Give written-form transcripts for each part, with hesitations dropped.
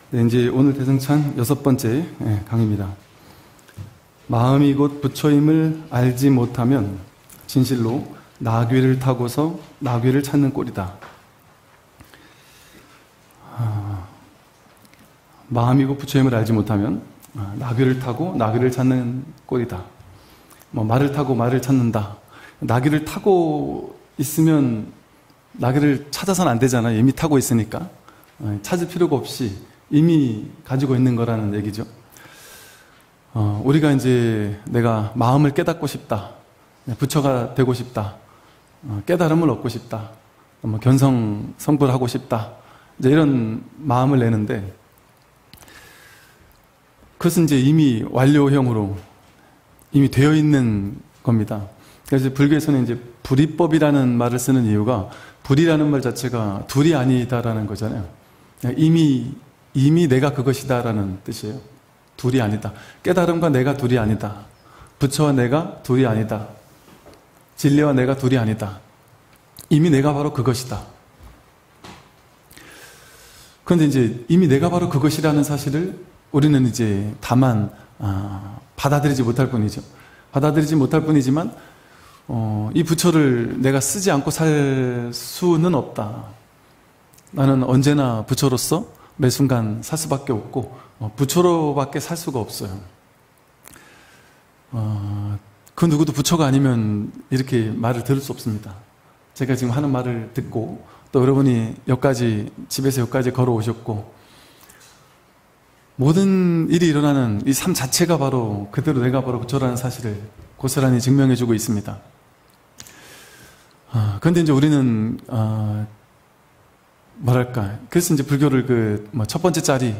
네, 이제 오늘 대승찬 6번째 강의입니다. 마음이 곧 부처임을 알지 못하면 진실로 나귀를 타고서 나귀를 찾는 꼴이다. 마음이 곧 부처임을 알지 못하면 나귀를 타고 나귀를 찾는 꼴이다. 말을 타고 말을 찾는다. 나귀를 타고 있으면 나귀를 찾아서는 안 되잖아요. 이미 타고 있으니까. 찾을 필요가 없이 이미 가지고 있는 거라는 얘기죠. 우리가 이제 내가 마음을 깨닫고 싶다. 부처가 되고 싶다. 깨달음을 얻고 싶다. 견성성불하고 싶다. 이제 이런 마음을 내는데 그것은 이제 이미 완료형으로 이미 되어 있는 겁니다. 그래서 불교에서는 이제 불이법이라는 말을 쓰는 이유가 불이라는 말 자체가 둘이 아니다라는 거잖아요. 이미 내가 그것이다라는 뜻이에요. 둘이 아니다. 깨달음과 내가 둘이 아니다. 부처와 내가 둘이 아니다. 진리와 내가 둘이 아니다. 이미 내가 바로 그것이다. 그런데 이제 이미 내가 바로 그것이라는 사실을 우리는 이제 다만 받아들이지 못할 뿐이죠. 받아들이지 못할 뿐이지만 이 부처를 내가 쓰지 않고 살 수는 없다. 나는 언제나 부처로서 매 순간 살 수밖에 없고 부처로밖에 살 수가 없어요. 그 누구도 부처가 아니면 이렇게 말을 들을 수 없습니다. 제가 지금 하는 말을 듣고 또 여러분이 집에서 여기까지 걸어오셨고 모든 일이 일어나는 이 삶 자체가 바로 그대로 내가 바로 부처라는 사실을 고스란히 증명해주고 있습니다. 그런데 이제 우리는 그래서 이제 불교를 첫 번째 자리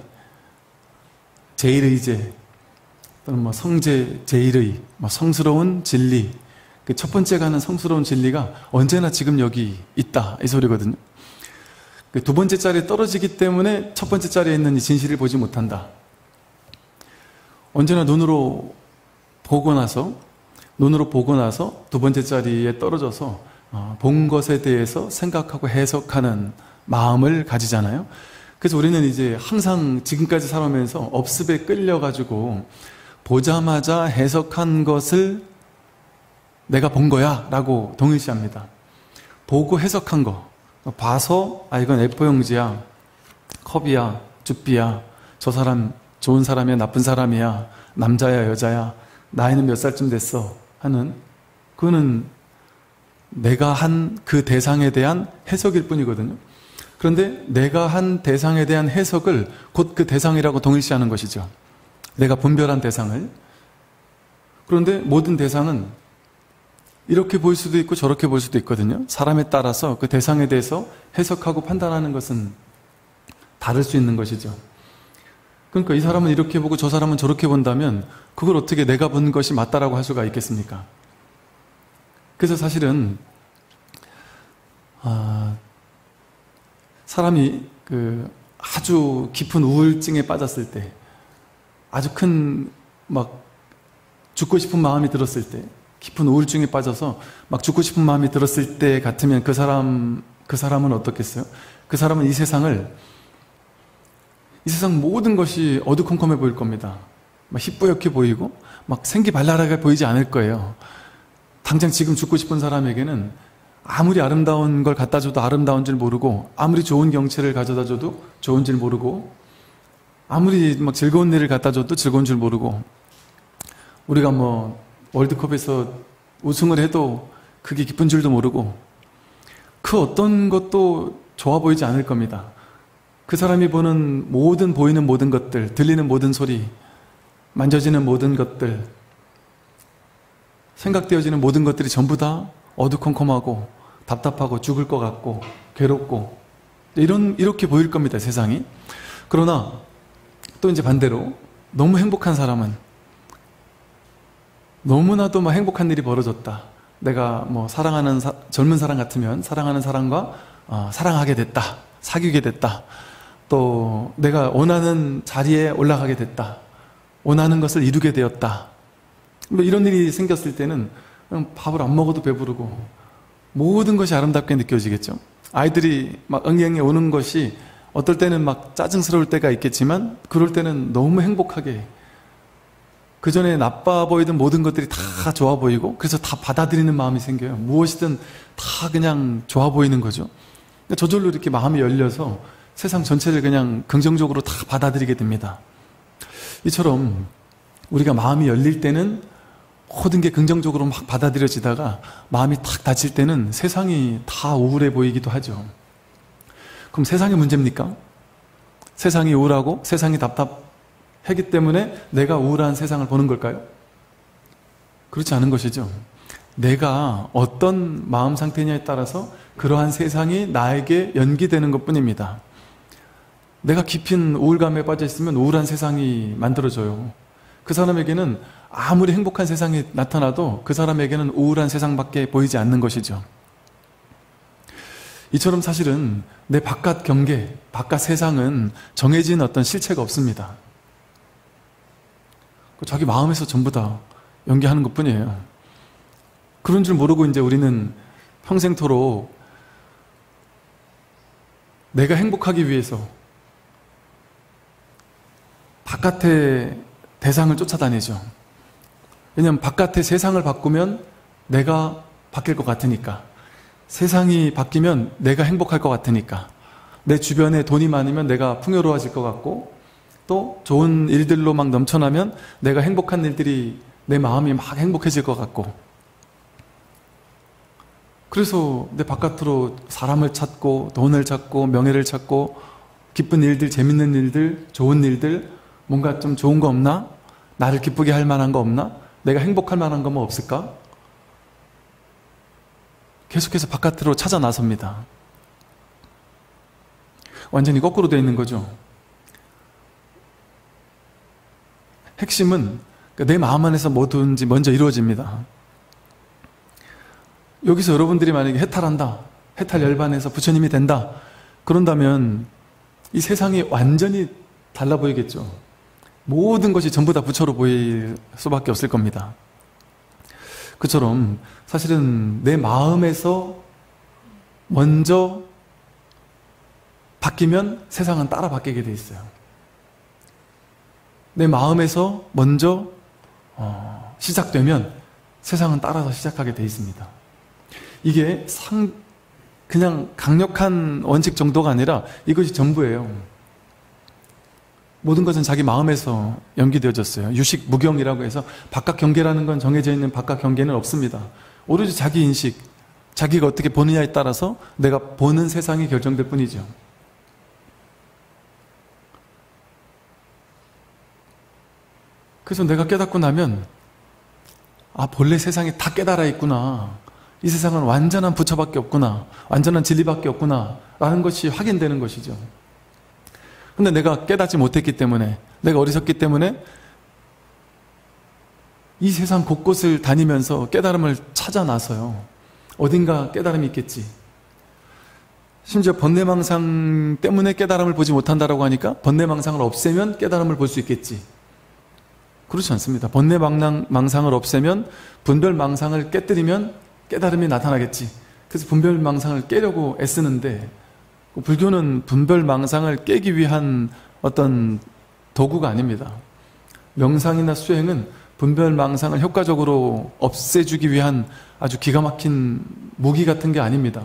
제일의제 또는 성제 제일의 성스러운 진리 그 첫 번째 가는 성스러운 진리가 언제나 지금 여기 있다 이 소리거든요. 그 두 번째 자리에 떨어지기 때문에 첫 번째 자리에 있는 이 진실을 보지 못한다. 언제나 눈으로 보고 나서 두 번째 자리에 떨어져서 본 것에 대해서 생각하고 해석하는 마음을 가지잖아요. 그래서 우리는 이제 항상 지금까지 살아오면서 업습에 끌려가지고 보자마자 해석한 것을 내가 본 거야 라고 동일시합니다. 보고 해석한 거 봐서 이건 A4 용지야, 컵이야, 쭈삐야, 저 사람 좋은 사람이야, 나쁜 사람이야, 남자야, 여자야, 나이는 몇 살쯤 됐어 하는 그거는 내가 한 그 대상에 대한 해석일 뿐이거든요. 그런데 내가 한 대상에 대한 해석을 곧 그 대상이라고 동일시하는 것이죠. 내가 분별한 대상을. 그런데 모든 대상은 이렇게 보일 수도 있고 저렇게 보일 수도 있거든요. 사람에 따라서 그 대상에 대해서 해석하고 판단하는 것은 다를 수 있는 것이죠. 그러니까 이 사람은 이렇게 보고 저 사람은 저렇게 본다면 그걸 어떻게 내가 본 것이 맞다라고 할 수가 있겠습니까? 그래서 사실은 사람이 아주 깊은 우울증에 빠졌을 때 아주 큰 죽고 싶은 마음이 들었을 때 깊은 우울증에 빠져서 죽고 싶은 마음이 들었을 때 같으면 그 사람은 어떻겠어요? 그 사람은 이 세상 모든 것이 어두컴컴해 보일 겁니다. 희뿌옇게 보이고 생기발랄하게 보이지 않을 거예요. 당장 지금 죽고 싶은 사람에게는 아무리 아름다운 걸 갖다 줘도 아름다운 줄 모르고 아무리 좋은 경치를 가져다 줘도 좋은 줄 모르고 아무리 즐거운 일을 갖다 줘도 즐거운 줄 모르고 우리가 월드컵에서 우승을 해도 그게 기쁜 줄도 모르고 그 어떤 것도 좋아 보이지 않을 겁니다. 그 사람이 보이는 모든 것들, 들리는 모든 소리, 만져지는 모든 것들, 생각되어지는 모든 것들이 전부 다 어두컴컴하고 답답하고 죽을 것 같고 괴롭고 이렇게 보일 겁니다, 세상이. 그러나 또 이제 반대로 너무 행복한 사람은 너무나도 행복한 일이 벌어졌다. 내가 사랑하는 젊은 사람 같으면 사랑하는 사람과 사랑하게 됐다. 사귀게 됐다. 또 내가 원하는 자리에 올라가게 됐다. 원하는 것을 이루게 되었다. 이런 일이 생겼을 때는 밥을 안 먹어도 배부르고 모든 것이 아름답게 느껴지겠죠. 아이들이 막 응애응애 오는 것이 어떨 때는 막 짜증스러울 때가 있겠지만 그럴 때는 너무 행복하게 그 전에 나빠 보이던 모든 것들이 다 좋아 보이고 그래서 다 받아들이는 마음이 생겨요. 무엇이든 다 그냥 좋아 보이는 거죠. 저절로 이렇게 마음이 열려서 세상 전체를 그냥 긍정적으로 다 받아들이게 됩니다. 이처럼 우리가 마음이 열릴 때는 모든 게 긍정적으로 막 받아들여지다가 마음이 탁 닫힐 때는 세상이 다 우울해 보이기도 하죠. 그럼 세상의 문제입니까? 세상이 우울하고 세상이 답답하기 때문에 내가 우울한 세상을 보는 걸까요? 그렇지 않은 것이죠. 내가 어떤 마음 상태냐에 따라서 그러한 세상이 나에게 연기되는 것뿐입니다. 내가 깊은 우울감에 빠져 있으면 우울한 세상이 만들어져요. 그 사람에게는 아무리 행복한 세상이 나타나도 그 사람에게는 우울한 세상밖에 보이지 않는 것이죠. 이처럼 사실은 내 바깥 경계, 바깥 세상은 정해진 어떤 실체가 없습니다. 자기 마음에서 전부 다 연기하는 것뿐이에요. 그런 줄 모르고 이제 우리는 평생토록 내가 행복하기 위해서 바깥의 대상을 쫓아다니죠. 왜냐하면 바깥의 세상을 바꾸면 내가 바뀔 것 같으니까, 세상이 바뀌면 내가 행복할 것 같으니까, 내 주변에 돈이 많으면 내가 풍요로워질 것 같고, 또 좋은 일들로 막 넘쳐나면 내가 행복한 일들이 내 마음이 막 행복해질 것 같고, 그래서 내 바깥으로 사람을 찾고 돈을 찾고 명예를 찾고 기쁜 일들, 재밌는 일들, 좋은 일들, 뭔가 좀 좋은 거 없나? 나를 기쁘게 할 만한 거 없나? 내가 행복할 만한 거 뭐 없을까? 계속해서 바깥으로 찾아 나섭니다. 완전히 거꾸로 되어 있는 거죠. 핵심은 내 마음 안에서 뭐든지 먼저 이루어집니다. 여기서 여러분들이 만약에 해탈한다, 해탈 열반해서 부처님이 된다, 그런다면 이 세상이 완전히 달라 보이겠죠. 모든 것이 전부 다 부처로 보일 수밖에 없을 겁니다. 그처럼 사실은 내 마음에서 먼저 바뀌면 세상은 따라 바뀌게 돼 있어요. 내 마음에서 먼저 시작되면 세상은 따라서 시작하게 돼 있습니다. 이게 그냥 강력한 원칙 정도가 아니라 이것이 전부예요. 모든 것은 자기 마음에서 연기되어졌어요. 유식 무경이라고 해서 바깥 경계라는 건 정해져 있는 바깥 경계는 없습니다. 오로지 자기 인식, 자기가 어떻게 보느냐에 따라서 내가 보는 세상이 결정될 뿐이죠. 그래서 내가 깨닫고 나면 본래 세상이 다 깨달아 있구나, 이 세상은 완전한 부처밖에 없구나, 완전한 진리밖에 없구나 라는 것이 확인되는 것이죠. 근데 내가 깨닫지 못했기 때문에, 내가 어리석기 때문에 이 세상 곳곳을 다니면서 깨달음을 찾아 나서요. 어딘가 깨달음이 있겠지. 심지어 번뇌망상 때문에 깨달음을 보지 못한다라고 하니까 번뇌망상을 없애면 깨달음을 볼 수 있겠지. 그렇지 않습니다. 번뇌망상을 없애면, 분별망상을 깨뜨리면 깨달음이 나타나겠지. 그래서 분별망상을 깨려고 애쓰는데, 불교는 분별망상을 깨기 위한 어떤 도구가 아닙니다. 명상이나 수행은 분별망상을 효과적으로 없애주기 위한 아주 기가 막힌 무기 같은 게 아닙니다.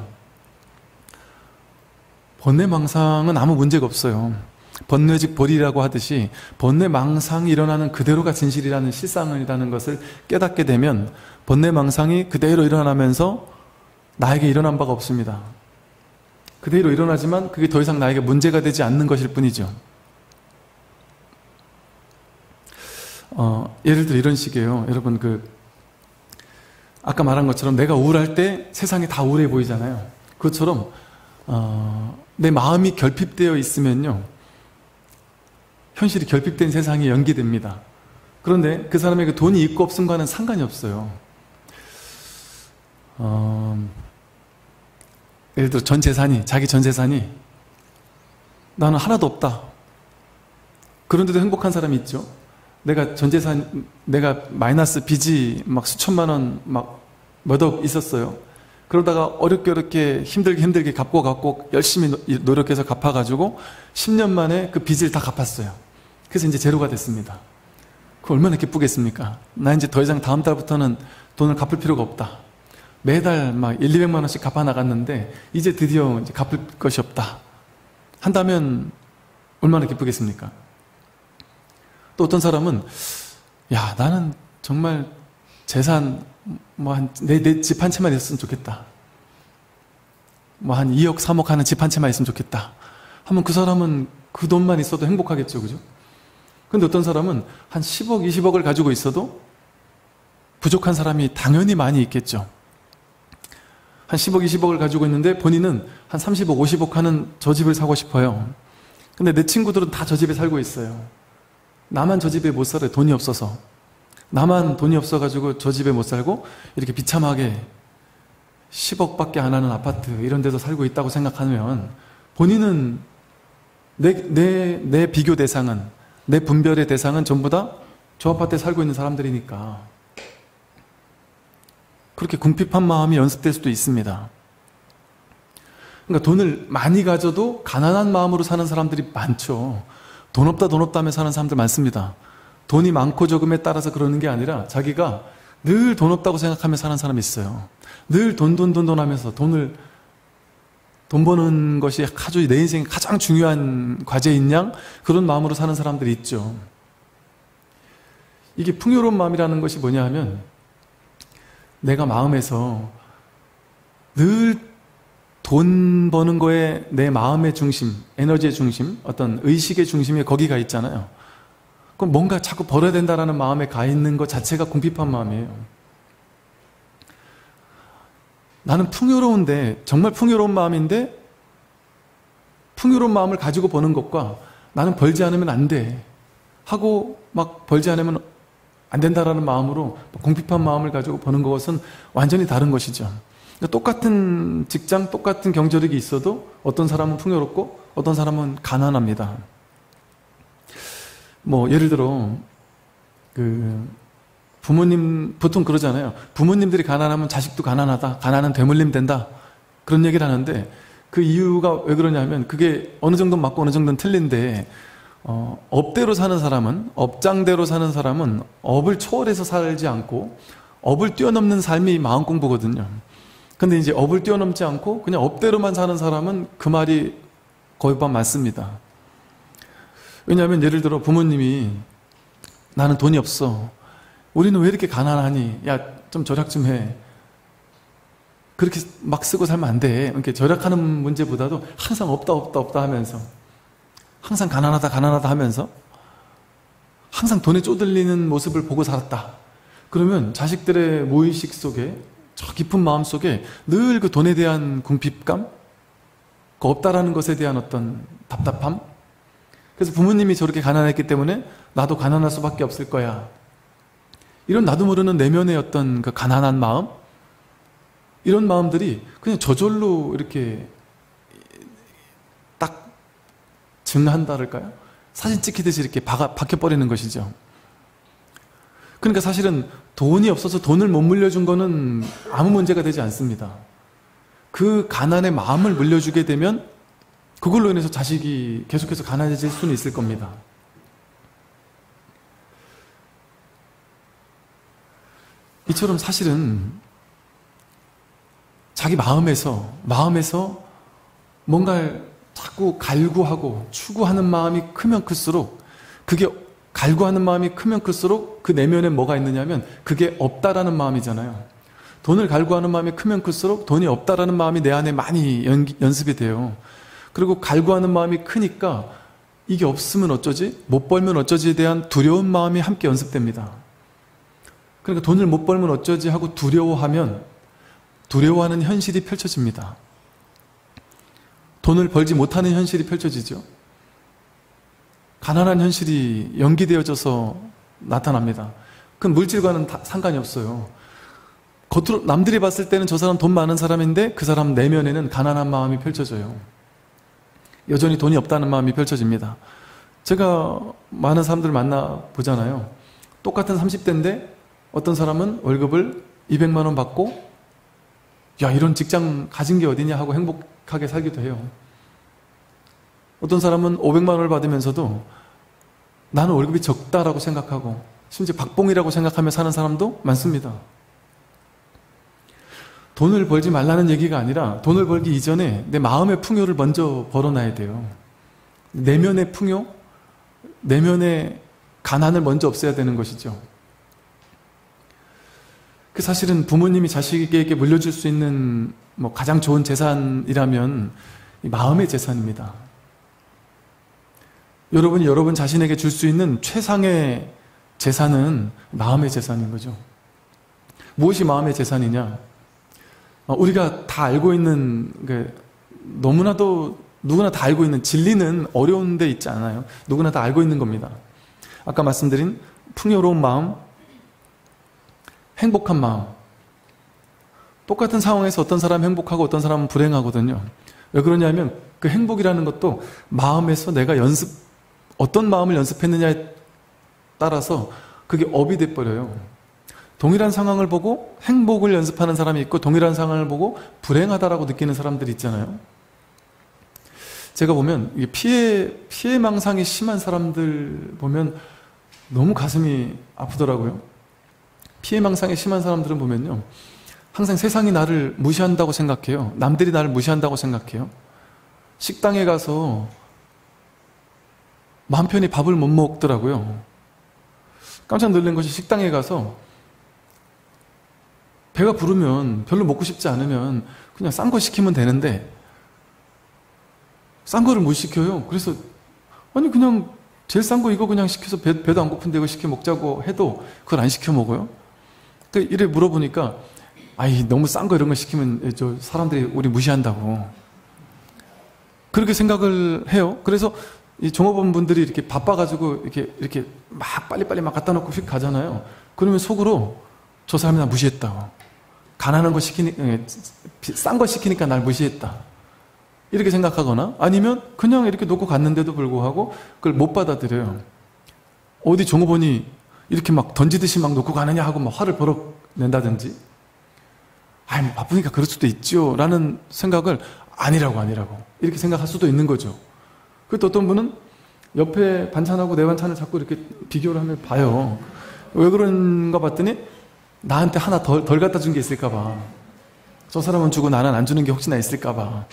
번뇌망상은 아무 문제가 없어요. 번뇌즉 벌이라고 하듯이 번뇌망상이 일어나는 그대로가 진실이라는 실상이라는 것을 깨닫게 되면 번뇌망상이 그대로 일어나면서 나에게 일어난 바가 없습니다. 그대로 일어나지만 그게 더 이상 나에게 문제가 되지 않는 것일 뿐이죠. 예를 들어 이런 식이에요. 여러분, 아까 말한 것처럼 내가 우울할 때 세상이 다 우울해 보이잖아요. 그것처럼 내 마음이 결핍되어 있으면요, 현실이 결핍된 세상이 연기됩니다. 그런데 그 사람에게 돈이 있고 없음과는 상관이 없어요. 예를 들어 자기 전 재산이 나는 하나도 없다. 그런데도 행복한 사람이 있죠. 내가 마이너스 빚이 막 수천만 원, 막 몇 억 있었어요. 그러다가 어렵게 힘들게 갚고 열심히 노력해서 갚아가지고 10년 만에 그 빚을 다 갚았어요. 그래서 이제 제로가 됐습니다. 그 얼마나 기쁘겠습니까? 나 이제 더 이상 다음 달부터는 돈을 갚을 필요가 없다. 매달 막 1, 200만 원씩 갚아 나갔는데 이제 드디어 이제 갚을 것이 없다. 한다면 얼마나 기쁘겠습니까? 또 어떤 사람은 야, 나는 정말 재산 내 집 한 채만 있었으면 좋겠다. 한 2억, 3억 하는 집 한 채만 있으면 좋겠다. 하면 그 사람은 그 돈만 있어도 행복하겠죠, 그죠? 근데 어떤 사람은 한 10억, 20억을 가지고 있어도 부족한 사람이 당연히 많이 있겠죠. 한 10억, 20억을 가지고 있는데 본인은 한 30억, 50억 하는 저 집을 사고 싶어요. 근데 내 친구들은 다 저 집에 살고 있어요. 나만 저 집에 못 살아요. 돈이 없어서. 나만 돈이 없어가지고 저 집에 못 살고 이렇게 비참하게 10억밖에 안 하는 아파트 이런 데서 살고 있다고 생각하면 본인은 내 비교 대상은, 내 분별의 대상은 전부 다 저 아파트에 살고 있는 사람들이니까 그렇게 궁핍한 마음이 연습될 수도 있습니다. 그러니까 돈을 많이 가져도 가난한 마음으로 사는 사람들이 많죠. 돈 없다 하며 사는 사람들 많습니다. 돈이 많고 적음에 따라서 그러는 게 아니라 자기가 늘 돈 없다고 생각하며 사는 사람이 있어요. 늘 돈 하면서 돈 버는 것이 아주 내 인생에 가장 중요한 과제인 양 그런 마음으로 사는 사람들이 있죠. 이게 풍요로운 마음이라는 것이 뭐냐 하면 내가 마음에서 늘 돈 버는 거에 내 마음의 중심, 에너지의 중심, 어떤 의식의 중심에 거기가 있잖아요. 그럼 뭔가 자꾸 벌어야 된다라는 마음에 가 있는 것 자체가 궁핍한 마음이에요. 나는 풍요로운데, 정말 풍요로운 마음인데 풍요로운 마음을 가지고 버는 것과 나는 벌지 않으면 안 돼 하고 막 벌지 않으면 안 된다라는 마음으로 궁핍한 마음을 가지고 버는 것은 완전히 다른 것이죠. 똑같은 직장, 똑같은 경제력이 있어도 어떤 사람은 풍요롭고 어떤 사람은 가난합니다. 예를 들어 부모님 보통 그러잖아요. 부모님들이 가난하면 자식도 가난하다. 가난은 되물림 된다. 그런 얘기를 하는데 그 이유가 왜 그러냐면 그게 어느 정도는 맞고 어느 정도는 틀린데 업대로 사는 사람은, 업장대로 사는 사람은 업을 초월해서 살지 않고 업을 뛰어넘는 삶이 마음 공부거든요. 근데 이제 업을 뛰어넘지 않고 그냥 업대로만 사는 사람은 그 말이 거의 반 맞습니다. 왜냐하면 예를 들어 부모님이 나는 돈이 없어. 우리는 왜 이렇게 가난하니? 야, 좀 절약 좀 해. 그렇게 막 쓰고 살면 안 돼. 이렇게 절약하는 문제보다도 항상 없다 하면서 항상 가난하다 하면서 항상 돈에 쪼들리는 모습을 보고 살았다. 그러면 자식들의 무의식 속에 저 깊은 마음 속에 늘 그 돈에 대한 궁핍감, 그 없다라는 것에 대한 어떤 답답함. 그래서 부모님이 저렇게 가난했기 때문에 나도 가난할 수밖에 없을 거야. 이런 나도 모르는 내면의 어떤 그 가난한 마음, 이런 마음들이 그냥 저절로 이렇게 딱 증한다랄까요? 사진 찍히듯이 이렇게 박혀버리는 것이죠. 그러니까 사실은 돈이 없어서 돈을 못 물려준 거는 아무 문제가 되지 않습니다. 그 가난의 마음을 물려주게 되면 그걸로 인해서 자식이 계속해서 가난해질 수는 있을 겁니다. 이처럼 사실은 자기 마음에서 뭔가를 자꾸 갈구하고 추구하는 마음이 크면 클수록 그게 갈구하는 마음이 크면 클수록 그 내면에 뭐가 있느냐면 그게 없다라는 마음이잖아요. 돈을 갈구하는 마음이 크면 클수록 돈이 없다라는 마음이 내 안에 많이 연습이 돼요. 그리고 갈구하는 마음이 크니까 이게 없으면 어쩌지? 못 벌면 어쩌지에 대한 두려운 마음이 함께 연습됩니다. 그러니까 돈을 못 벌면 어쩌지 하고 두려워하면 두려워하는 현실이 펼쳐집니다. 돈을 벌지 못하는 현실이 펼쳐지죠. 가난한 현실이 연기되어져서 나타납니다. 그건 물질과는 상관이 없어요. 겉으로 남들이 봤을 때는 저 사람 돈 많은 사람인데 그 사람 내면에는 가난한 마음이 펼쳐져요. 여전히 돈이 없다는 마음이 펼쳐집니다. 제가 많은 사람들 만나보잖아요. 똑같은 30대인데 어떤 사람은 월급을 200만 원 받고 야, 이런 직장 가진 게 어디냐 하고 행복하게 살기도 해요. 어떤 사람은 500만 원을 받으면서도 나는 월급이 적다라고 생각하고 심지어 박봉이라고 생각하며 사는 사람도 많습니다. 돈을 벌지 말라는 얘기가 아니라 돈을 벌기 이전에 내 마음의 풍요를 먼저 벌어놔야 돼요. 내면의 풍요, 내면의 가난을 먼저 없애야 되는 것이죠. 그 사실은 부모님이 자식에게 물려줄 수 있는 가장 좋은 재산이라면 마음의 재산입니다. 여러분이 여러분 자신에게 줄 수 있는 최상의 재산은 마음의 재산인 거죠. 무엇이 마음의 재산이냐? 우리가 다 알고 있는, 너무나도 누구나 다 알고 있는 진리는 어려운 데 있지 않아요. 누구나 다 알고 있는 겁니다. 아까 말씀드린 풍요로운 마음, 행복한 마음. 똑같은 상황에서 어떤 사람은 행복하고 어떤 사람은 불행하거든요. 왜 그러냐면 그 행복이라는 것도 마음에서 내가 어떤 마음을 연습했느냐에 따라서 그게 업이 돼버려요. 동일한 상황을 보고 행복을 연습하는 사람이 있고 동일한 상황을 보고 불행하다라고 느끼는 사람들이 있잖아요. 제가 보면 피해망상이 심한 사람들 보면 너무 가슴이 아프더라고요. 피해망상이 심한 사람들은 보면요, 항상 세상이 나를 무시한다고 생각해요. 남들이 나를 무시한다고 생각해요. 식당에 가서 마음 편히 밥을 못 먹더라고요. 깜짝 놀란 것이 식당에 가서 배가 부르면 별로 먹고 싶지 않으면 그냥 싼 거 시키면 되는데 싼 거를 못 시켜요. 그래서 아니 그냥 제일 싼 거 이거 그냥 시켜서 배도 안 고픈데 이거 시켜 먹자고 해도 그걸 안 시켜 먹어요. 이래 물어보니까 아이 너무 싼 거 이런 거 시키면 저 사람들이 우리 무시한다고 그렇게 생각을 해요. 그래서 이 종업원분들이 이렇게 바빠가지고 이렇게 막 빨리빨리 막 갖다 놓고 휙 가잖아요. 그러면 속으로 저 사람이 나 무시했다고, 가난한 거 싼 거 시키니까 날 무시했다 이렇게 생각하거나 아니면 그냥 이렇게 놓고 갔는데도 불구하고 그걸 못 받아들여요. 어디 종업원이 이렇게 막 던지듯이 막 놓고 가느냐 하고 막 화를 버럭 낸다든지 아이 뭐 바쁘니까 그럴 수도 있죠 라는 생각을 아니라고 이렇게 생각할 수도 있는 거죠. 그또 어떤 분은 옆에 반찬하고 내 반찬을 자꾸 이렇게 비교를 하면 봐요. 왜 그런가 봤더니 나한테 하나 덜 갖다 준 게 있을까 봐, 저 사람은 주고 나는 안 주는 게 혹시나 있을까 봐.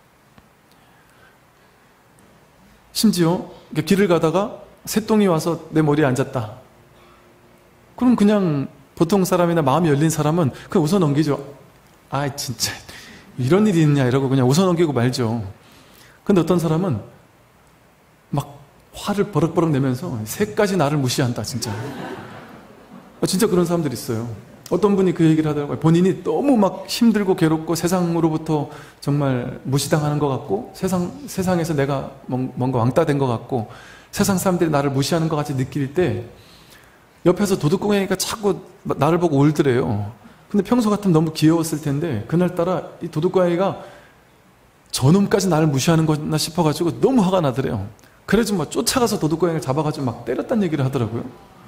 심지어 길을 가다가 새똥이 와서 내 머리에 앉았다. 그럼 그냥 보통 사람이나 마음이 열린 사람은 그냥 웃어 넘기죠. 아 진짜 이런 일이 있냐 이러고 그냥 웃어 넘기고 말죠. 근데 어떤 사람은 막 화를 버럭버럭 내면서 새까지 나를 무시한다 진짜. 진짜 그런 사람들이 있어요. 어떤 분이 그 얘기를 하더라고요. 본인이 너무 막 힘들고 괴롭고 세상으로부터 정말 무시당하는 것 같고 세상에서 내가 뭔가 왕따 된 것 같고 세상 사람들이 나를 무시하는 것 같이 느낄 때 옆에서 도둑공양이가 자꾸 나를 보고 울더래요. 근데 평소 같으면 너무 귀여웠을 텐데 그날따라 이 도둑공양이가 저놈까지 나를 무시하는 거나 싶어가지고 너무 화가 나더래요. 그래서 막 쫓아가서 도둑고양이를 잡아가지고 막 때렸다는 얘기를 하더라고요.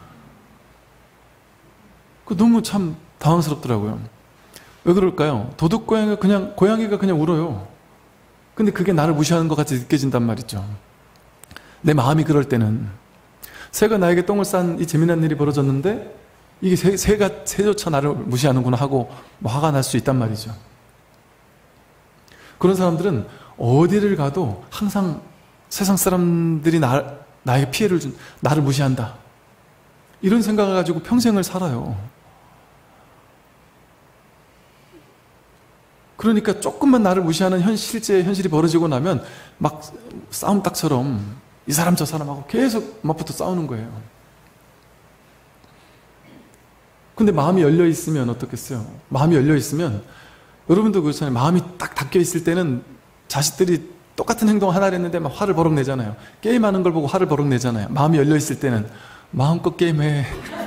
그 너무 참 당황스럽더라고요. 왜 그럴까요? 고양이가 그냥 울어요. 근데 그게 나를 무시하는 것 같이 느껴진단 말이죠. 내 마음이 그럴 때는 새가 나에게 똥을 싼 이 재미난 일이 벌어졌는데 이게 새조차 나를 무시하는구나 하고 뭐 화가 날 수 있단 말이죠. 그런 사람들은 어디를 가도 항상 세상 사람들이 나에게 피해를 준, 나를 무시한다 이런 생각을 가지고 평생을 살아요. 그러니까 조금만 나를 무시하는 실제 현실이 벌어지고 나면 막 싸움닭처럼 이 사람 저 사람하고 계속 막부터 싸우는 거예요. 근데 마음이 열려 있으면 어떻겠어요? 마음이 열려 있으면 여러분도 그렇잖아요. 마음이 딱 닫혀 있을 때는 자식들이 똑같은 행동 하나를 했는데 막 화를 버럭 내잖아요. 게임하는 걸 보고 화를 버럭 내잖아요. 마음이 열려 있을 때는 마음껏 게임해.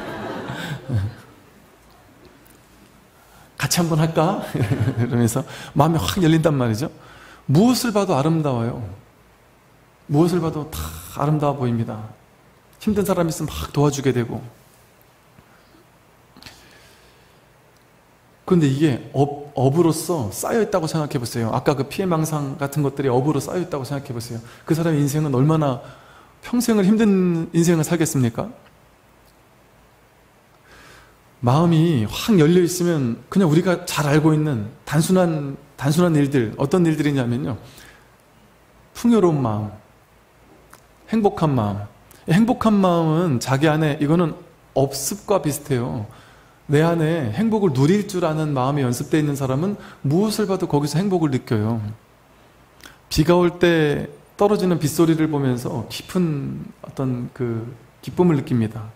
같이 한번 할까? 이러면서 마음이 확 열린단 말이죠. 무엇을 봐도 아름다워요. 무엇을 봐도 다 아름다워 보입니다. 힘든 사람 있으면 막 도와주게 되고. 그런데 이게 업으로서 쌓여있다고 생각해 보세요. 아까 그 피해망상 같은 것들이 업으로 쌓여있다고 생각해 보세요. 그 사람의 인생은 얼마나 평생을 힘든 인생을 살겠습니까? 마음이 확 열려 있으면 그냥 우리가 잘 알고 있는 단순한 일들, 어떤 일들이냐면요, 풍요로운 마음, 행복한 마음. 행복한 마음은 자기 안에, 이거는 업습과 비슷해요. 내 안에 행복을 누릴 줄 아는 마음이 연습되어 있는 사람은 무엇을 봐도 거기서 행복을 느껴요. 비가 올 때 떨어지는 빗소리를 보면서 깊은 어떤 그 기쁨을 느낍니다.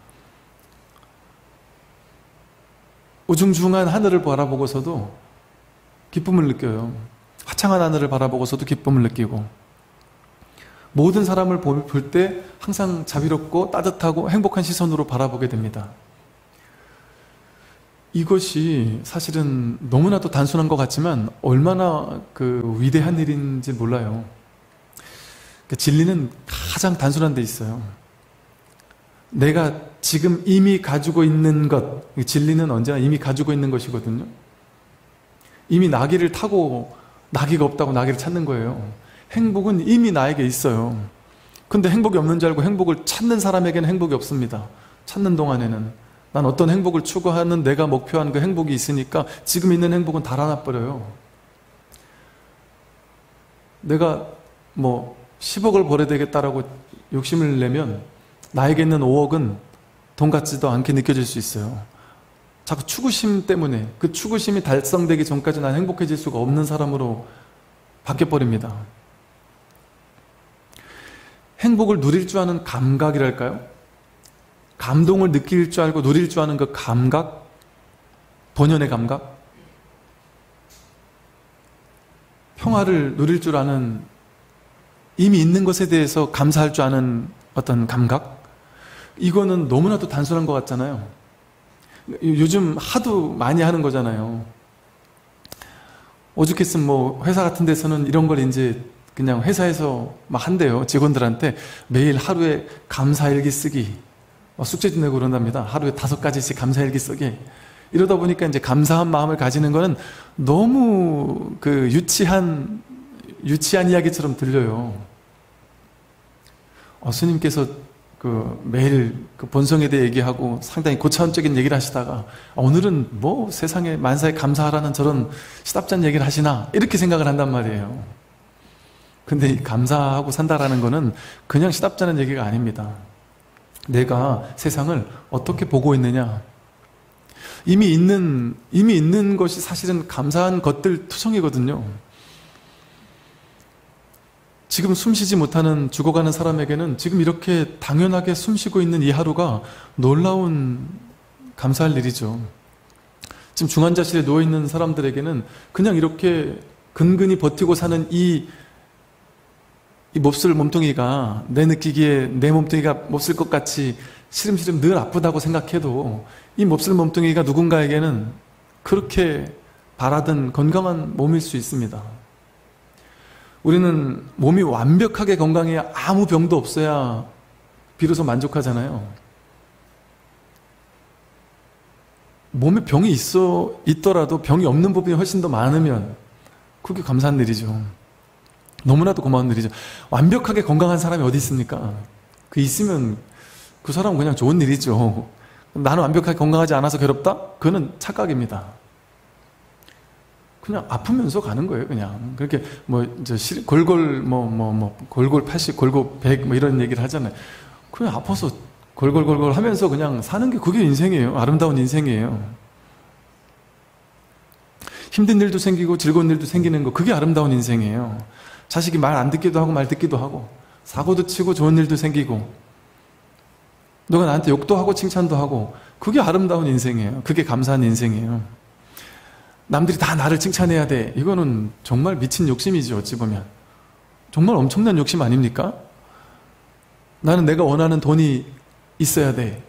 우중중한 하늘을 바라보고서도 기쁨을 느껴요. 화창한 하늘을 바라보고서도 기쁨을 느끼고, 모든 사람을 볼 때 항상 자비롭고 따뜻하고 행복한 시선으로 바라보게 됩니다. 이것이 사실은 너무나도 단순한 것 같지만 얼마나 그 위대한 일인지 몰라요. 진리는 가장 단순한 데 있어요. 내가 지금 이미 가지고 있는 것, 진리는 언제나 이미 가지고 있는 것이거든요. 이미 나귀를 타고 나귀가 없다고 나귀를 찾는 거예요. 행복은 이미 나에게 있어요. 근데 행복이 없는 줄 알고 행복을 찾는 사람에게는 행복이 없습니다. 찾는 동안에는 난 어떤 행복을 추구하는 내가 목표한 그 행복이 있으니까 지금 있는 행복은 달아나 버려요. 내가 뭐 10억을 벌어야 되겠다라고 욕심을 내면 나에게 있는 5억은 돈 같지도 않게 느껴질 수 있어요. 자꾸 추구심 때문에 그 추구심이 달성되기 전까지 난 행복해질 수가 없는 사람으로 바뀌어버립니다. 행복을 누릴 줄 아는 감각이랄까요? 감동을 느낄 줄 알고 누릴 줄 아는 그 감각, 본연의 감각, 평화를 누릴 줄 아는, 이미 있는 것에 대해서 감사할 줄 아는 어떤 감각, 이거는 너무나도 단순한 것 같잖아요. 요즘 하도 많이 하는 거잖아요. 오죽했으면 뭐 회사 같은 데서는 이런 걸 이제 그냥 회사에서 막 한대요. 직원들한테 매일 하루에 감사일기 쓰기, 숙제도 내고 그런답니다. 하루에 5가지씩 감사일기 쓰기. 이러다 보니까 이제 감사한 마음을 가지는 거는 너무 그 유치한 이야기처럼 들려요. 스님께서 그 매일 그 본성에 대해 얘기하고 상당히 고차원적인 얘기를 하시다가 오늘은 뭐 세상에 만사에 감사하라는 저런 시답잖은 얘기를 하시나 이렇게 생각을 한단 말이에요. 근데 이 감사하고 산다라는 거는 그냥 시답잖은 얘기가 아닙니다. 내가 세상을 어떻게 보고 있느냐, 이미 있는 것이 사실은 감사한 것들 투성이거든요. 지금 숨쉬지 못하는 죽어가는 사람에게는 지금 이렇게 당연하게 숨쉬고 있는 이 하루가 놀라운 감사할 일이죠. 지금 중환자실에 누워있는 사람들에게는 그냥 이렇게 근근히 버티고 사는 이 몹쓸 몸뚱이가, 내 느끼기에 내 몸뚱이가 몹쓸 것 같이 시름시름 늘 아프다고 생각해도 이 몹쓸 몸뚱이가 누군가에게는 그렇게 바라던 건강한 몸일 수 있습니다. 우리는 몸이 완벽하게 건강해야 아무 병도 없어야 비로소 만족하잖아요. 몸에 병이 있더라도 병이 없는 부분이 훨씬 더 많으면 그게 감사한 일이죠. 너무나도 고마운 일이죠. 완벽하게 건강한 사람이 어디 있습니까? 그 있으면 그 사람은 그냥 좋은 일이죠. 나는 완벽하게 건강하지 않아서 괴롭다? 그거는 착각입니다. 그냥 아프면서 가는 거예요, 그냥. 그렇게 골골 80, 골골 100 이런 얘기를 하잖아요. 그냥 아파서 골골 하면서 그냥 사는 게 그게 인생이에요. 아름다운 인생이에요. 힘든 일도 생기고 즐거운 일도 생기는 거, 그게 아름다운 인생이에요. 자식이 말 안 듣기도 하고 말 듣기도 하고, 사고도 치고 좋은 일도 생기고, 누가 나한테 욕도 하고 칭찬도 하고, 그게 아름다운 인생이에요. 그게 감사한 인생이에요. 남들이 다 나를 칭찬해야 돼, 이거는 정말 미친 욕심이죠. 어찌 보면 정말 엄청난 욕심 아닙니까? 나는 내가 원하는 돈이 있어야 돼,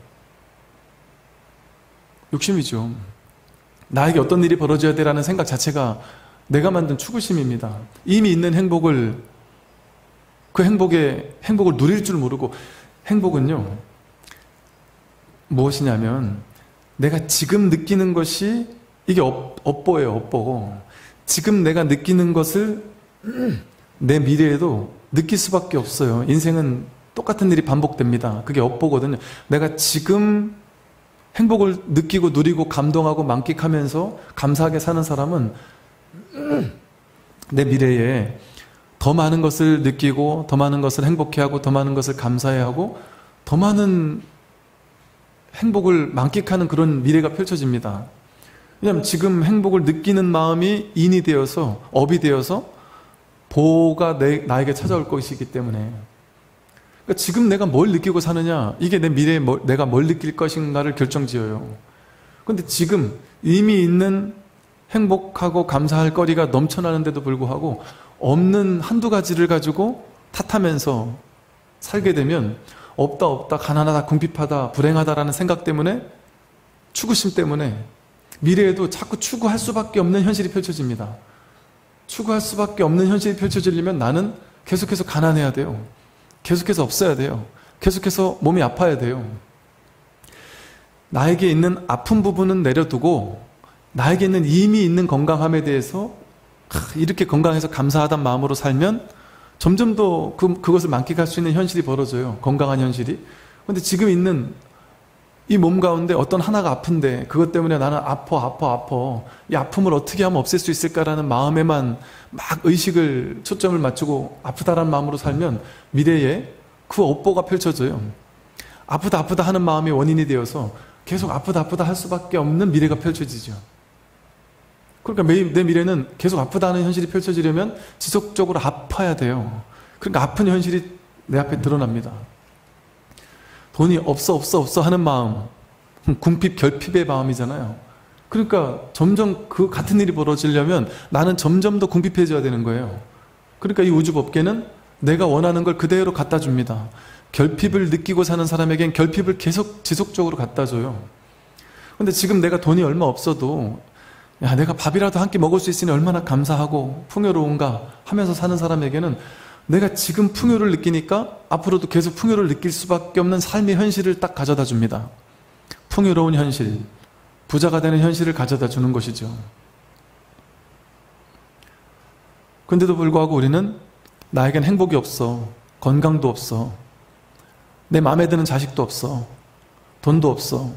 욕심이죠. 나에게 어떤 일이 벌어져야 돼라는 생각 자체가 내가 만든 추구심입니다. 이미 있는 행복을, 그 행복을 누릴 줄 모르고, 행복은요 무엇이냐면 내가 지금 느끼는 것이 이게 업보예요, 업보. 지금 내가 느끼는 것을 내 미래에도 느낄 수밖에 없어요. 인생은 똑같은 일이 반복됩니다. 그게 업보거든요. 내가 지금 행복을 느끼고 누리고 감동하고 만끽하면서 감사하게 사는 사람은 내 미래에 더 많은 것을 느끼고 더 많은 것을 행복해하고 더 많은 것을 감사해하고 더 많은 행복을 만끽하는 그런 미래가 펼쳐집니다. 왜냐하면 지금 행복을 느끼는 마음이 인이 되어서 업이 되어서 보호가 나에게 찾아올 것이기 때문에, 그러니까 지금 내가 뭘 느끼고 사느냐, 이게 내 미래에 내가 뭘 느낄 것인가를 결정지어요. 그런데 지금 이미 있는 행복하고 감사할 거리가 넘쳐나는데도 불구하고 없는 한두 가지를 가지고 탓하면서 살게 되면 없다, 가난하다, 궁핍하다, 불행하다라는 생각 때문에, 추구심 때문에 미래에도 자꾸 추구할 수밖에 없는 현실이 펼쳐집니다. 추구할 수밖에 없는 현실이 펼쳐지려면 나는 계속해서 가난해야 돼요. 계속해서 없어야 돼요. 계속해서 몸이 아파야 돼요. 나에게 있는 아픈 부분은 내려두고 나에게 있는 이미 있는 건강함에 대해서 이렇게 건강해서 감사하다는 마음으로 살면 점점 더 그것을 만끽할 수 있는 현실이 벌어져요. 건강한 현실이. 그런데 지금 있는 이 몸 가운데 어떤 하나가 아픈데 그것 때문에 나는 아파. 이 아픔을 어떻게 하면 없앨 수 있을까라는 마음에만 막 의식을 초점을 맞추고 아프다라는 마음으로 살면 미래에 그 업보가 펼쳐져요. 아프다 하는 마음이 원인이 되어서 계속 아프다 할 수밖에 없는 미래가 펼쳐지죠. 그러니까 내 미래는 계속 아프다는 현실이 펼쳐지려면 지속적으로 아파야 돼요. 그러니까 아픈 현실이 내 앞에 드러납니다. 돈이 없어 하는 마음, 궁핍, 결핍의 마음이잖아요. 그러니까 점점 그 같은 일이 벌어지려면 나는 점점 더 궁핍해져야 되는 거예요. 그러니까 이 우주법계는 내가 원하는 걸 그대로 갖다 줍니다. 결핍을 느끼고 사는 사람에겐 결핍을 계속 지속적으로 갖다 줘요. 근데 지금 내가 돈이 얼마 없어도 야, 내가 밥이라도 한 끼 먹을 수 있으니 얼마나 감사하고 풍요로운가 하면서 사는 사람에게는 내가 지금 풍요를 느끼니까 앞으로도 계속 풍요를 느낄 수밖에 없는 삶의 현실을 딱 가져다 줍니다. 풍요로운 현실, 부자가 되는 현실을 가져다 주는 것이죠. 그런데도 불구하고 우리는 나에겐 행복이 없어, 건강도 없어, 내 마음에 드는 자식도 없어, 돈도 없어,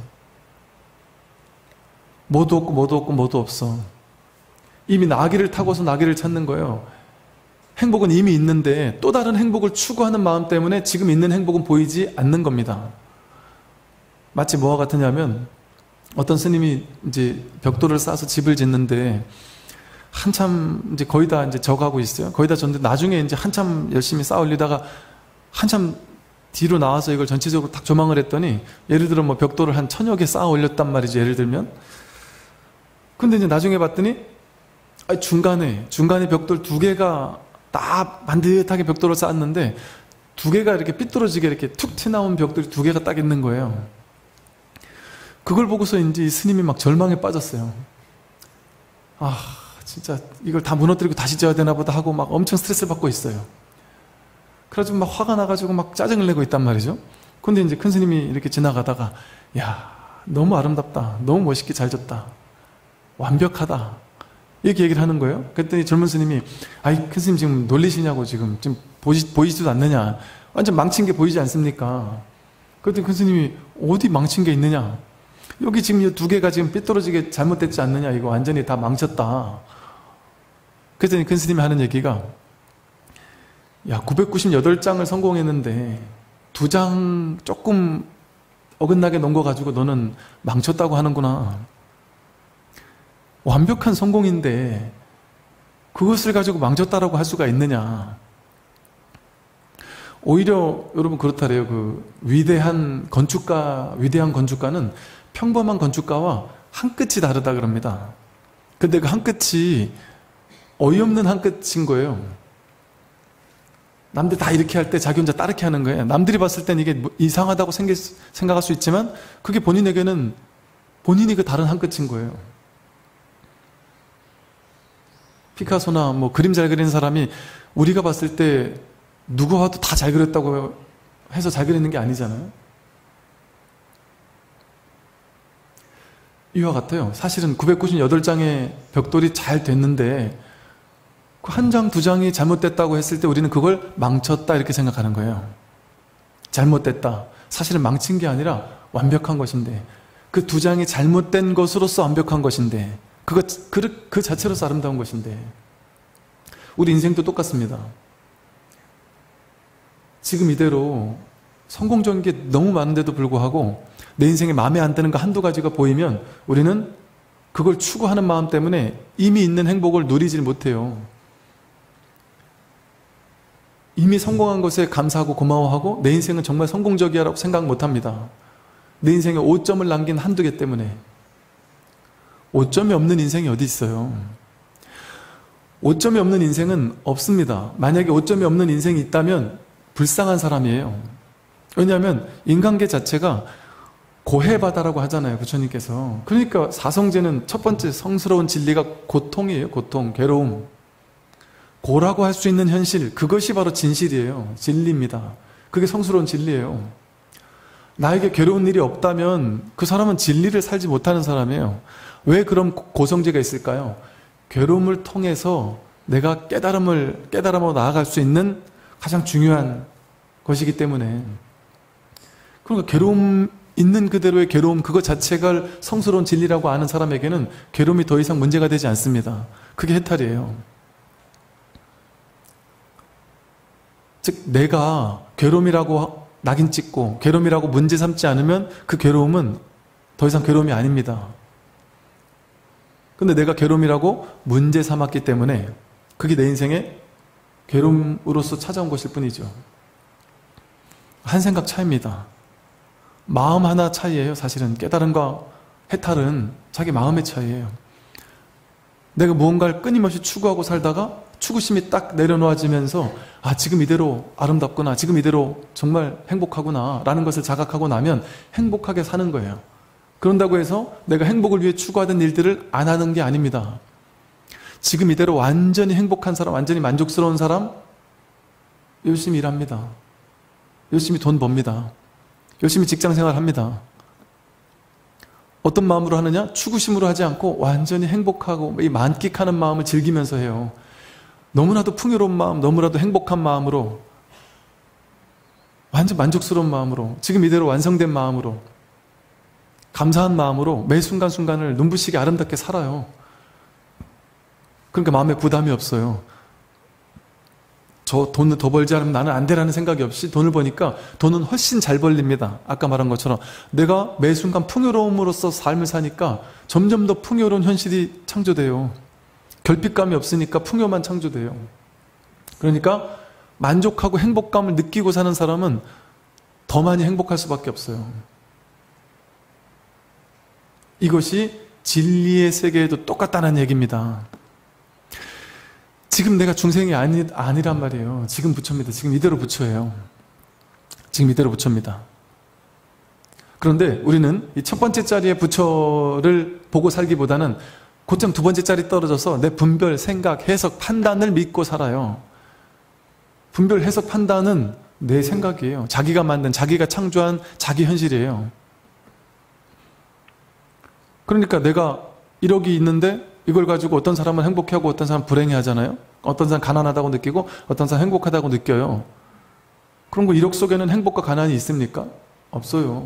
뭐도 없고 없어. 이미 나귀를 타고서 나귀를 찾는 거예요. 행복은 이미 있는데 또 다른 행복을 추구하는 마음 때문에 지금 있는 행복은 보이지 않는 겁니다. 마치 뭐와 같으냐면 어떤 스님이 이제 벽돌을 쌓아서 집을 짓는데 한참 이제 거의 다 이제 져가고 있어요. 거의 다 졌는데 나중에 이제 한참 열심히 쌓아 올리다가 한참 뒤로 나와서 이걸 전체적으로 딱 조망을 했더니 예를 들어 뭐 벽돌을 한 1000여 개 쌓아 올렸단 말이죠. 예를 들면. 근데 이제 나중에 봤더니 중간에 벽돌 2개가 딱 반듯하게 벽돌을 쌓았는데 2개가 이렇게 삐뚤어지게 이렇게 툭 튀어나온 벽돌이 2개가 딱 있는 거예요. 그걸 보고서 이제 이 스님이 막 절망에 빠졌어요. 아, 진짜 이걸 다 무너뜨리고 다시 져야 되나 보다 하고 막 엄청 스트레스를 받고 있어요. 그래가지고 막 화가 나가지고 막 짜증을 내고 있단 말이죠. 근데 이제 큰 스님이 이렇게 지나가다가 야, 너무 아름답다. 너무 멋있게 잘 졌다. 완벽하다. 이렇게 얘기를 하는 거예요. 그랬더니 젊은 스님이 아이 큰 스님 지금 놀리시냐고 지금 보이지도 않느냐. 완전 망친 게 보이지 않습니까? 그랬더니 큰 스님이 어디 망친 게 있느냐. 여기 지금 이 2개가 지금 삐뚤어지게 잘못됐지 않느냐. 이거 완전히 다 망쳤다. 그랬더니 큰 스님이 하는 얘기가 야 998장을 성공했는데 2장 조금 어긋나게 놓은 거 가지고 너는 망쳤다고 하는구나. 완벽한 성공인데 그것을 가지고 망쳤다라고 할 수가 있느냐. 오히려 여러분 그렇다래요. 그 위대한 건축가는 평범한 건축가와 한 끗이 다르다 그럽니다. 근데 그 한 끗이 어이없는 한 끗인 거예요. 남들 다 이렇게 할 때 자기 혼자 따르게 하는 거예요. 남들이 봤을 땐 이게 이상하다고 생각할 수 있지만 그게 본인에게는 본인이 그 다른 한 끗인 거예요. 피카소나 뭐 그림 잘 그리는 사람이 우리가 봤을 때 누가 와도 다 잘 그렸다고 해서 잘 그리는 게 아니잖아요. 이와 같아요. 사실은 998장의 벽돌이 잘 됐는데 그 한 장, 두 장이 잘못됐다고 했을 때 우리는 그걸 망쳤다 이렇게 생각하는 거예요. 잘못됐다. 사실은 망친 게 아니라 완벽한 것인데 그 두 장이 잘못된 것으로서 완벽한 것인데 그 자체로서 아름다운 것인데 우리 인생도 똑같습니다. 지금 이대로 성공적인 게 너무 많은데도 불구하고 내 인생에 마음에 안 드는 거 한두 가지가 보이면 우리는 그걸 추구하는 마음 때문에 이미 있는 행복을 누리질 못해요. 이미 성공한 것에 감사하고 고마워하고 내 인생은 정말 성공적이야 라고 생각 못합니다. 내 인생에 5점을 남긴 한두 개 때문에. 5점이 없는 인생이 어디 있어요? 5점이 없는 인생은 없습니다. 만약에 5점이 없는 인생이 있다면 불쌍한 사람이에요. 왜냐하면 인간계 자체가 고해바다라고 하잖아요. 부처님께서. 그러니까 사성제는 첫 번째 성스러운 진리가 고통이에요. 고통, 괴로움. 고라고 할 수 있는 현실, 그것이 바로 진실이에요. 진리입니다. 그게 성스러운 진리예요. 나에게 괴로운 일이 없다면 그 사람은 진리를 살지 못하는 사람이에요. 왜 그런 고성제가 있을까요? 괴로움을 통해서 내가 깨달음으로 나아갈 수 있는 가장 중요한 것이기 때문에. 그러니까 괴로움 있는 그대로의 괴로움, 그것 자체가 성스러운 진리라고 아는 사람에게는 괴로움이 더 이상 문제가 되지 않습니다. 그게 해탈이에요. 즉 내가 괴로움이라고 낙인 찍고 괴로움이라고 문제 삼지 않으면 그 괴로움은 더 이상 괴로움이 아닙니다. 근데 내가 괴로움이라고 문제 삼았기 때문에 그게 내 인생의 괴로움으로서 찾아온 것일 뿐이죠. 한 생각 차이입니다. 마음 하나 차이예요. 사실은 깨달음과 해탈은 자기 마음의 차이예요. 내가 무언가를 끊임없이 추구하고 살다가 추구심이 딱 내려놓아지면서 지금 이대로 아름답구나, 지금 이대로 정말 행복하구나 라는 것을 자각하고 나면 행복하게 사는 거예요. 그런다고 해서 내가 행복을 위해 추구하던 일들을 안 하는 게 아닙니다. 지금 이대로 완전히 행복한 사람, 완전히 만족스러운 사람 열심히 일합니다. 열심히 돈 법니다. 열심히 직장생활 합니다. 어떤 마음으로 하느냐? 추구심으로 하지 않고 완전히 행복하고 이 만끽하는 마음을 즐기면서 해요. 너무나도 풍요로운 마음, 너무나도 행복한 마음으로, 완전 만족스러운 마음으로, 지금 이대로 완성된 마음으로, 감사한 마음으로 매 순간순간을 눈부시게 아름답게 살아요. 그러니까 마음에 부담이 없어요. 저 돈을 더 벌지 않으면 나는 안 되라는 생각이 없이 돈을 버니까 돈은 훨씬 잘 벌립니다. 아까 말한 것처럼 내가 매 순간 풍요로움으로써 삶을 사니까 점점 더 풍요로운 현실이 창조돼요. 결핍감이 없으니까 풍요만 창조돼요. 그러니까 만족하고 행복감을 느끼고 사는 사람은 더 많이 행복할 수밖에 없어요. 이것이 진리의 세계에도 똑같다는 얘기입니다. 지금 내가 중생이 아니란 말이에요. 지금 부처입니다. 지금 이대로 부처예요. 지금 이대로 부처입니다. 그런데 우리는 이 첫 번째 자리의 부처를 보고 살기보다는 곧장 두 번째 자리 떨어져서 내 분별, 생각, 해석, 판단을 믿고 살아요. 분별, 해석, 판단은 내 생각이에요. 자기가 만든, 자기가 창조한 자기 현실이에요. 그러니까 내가 1억이 있는데 이걸 가지고 어떤 사람은 행복해하고 어떤 사람은 불행해하잖아요. 어떤 사람은 가난하다고 느끼고 어떤 사람은 행복하다고 느껴요. 그런 거 1억 속에는 행복과 가난이 있습니까? 없어요.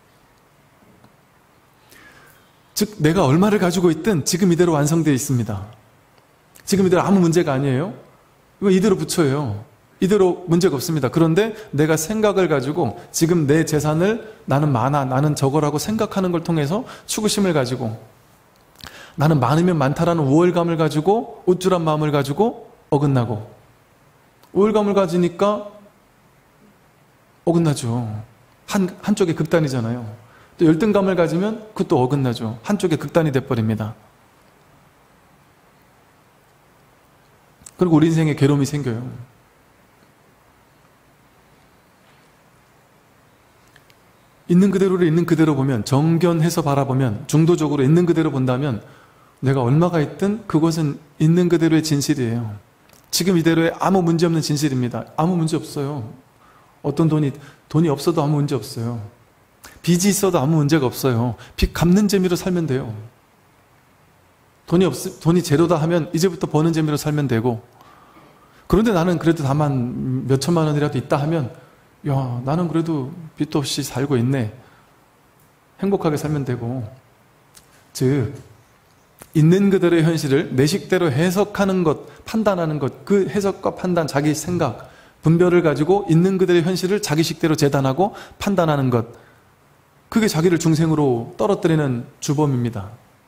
즉 내가 얼마를 가지고 있든 지금 이대로 완성되어 있습니다. 지금 이대로 아무 문제가 아니에요. 이거 이대로 부처예요. 이대로 문제가 없습니다. 그런데 내가 생각을 가지고 지금 내 재산을 나는 많아, 나는 적어라고 생각하는 걸 통해서 추구심을 가지고 나는 많으면 많다라는 우월감을 가지고 우쭐한 마음을 가지고 어긋나고 우월감을 가지니까 어긋나죠. 한쪽에 극단이잖아요. 또 열등감을 가지면 그것도 어긋나죠. 한쪽에 극단이 돼버립니다. 그리고 우리 인생에 괴로움이 생겨요. 있는 그대로를 있는 그대로 보면, 정견해서 바라보면, 중도적으로 있는 그대로 본다면 내가 얼마가 있든 그것은 있는 그대로의 진실이에요. 지금 이대로의 아무 문제 없는 진실입니다. 아무 문제 없어요. 어떤 돈이 없어도 아무 문제 없어요. 빚이 있어도 아무 문제가 없어요. 빚 갚는 재미로 살면 돼요. 돈이 제로다 하면 이제부터 버는 재미로 살면 되고, 그런데 나는 그래도 다만 몇 천만 원이라도 있다 하면, 야, 나는 그래도 빚도 없이 살고 있네. 행복하게 살면 되고. 즉, 있는 그대로의 현실을 내 식대로 해석하는 것, 판단하는 것, 그 해석과 판단, 자기 생각, 분별을 가지고 있는 그대로의 현실을 자기 식대로 재단하고 판단하는 것, 그게 자기를 중생으로 떨어뜨리는 주범입니다.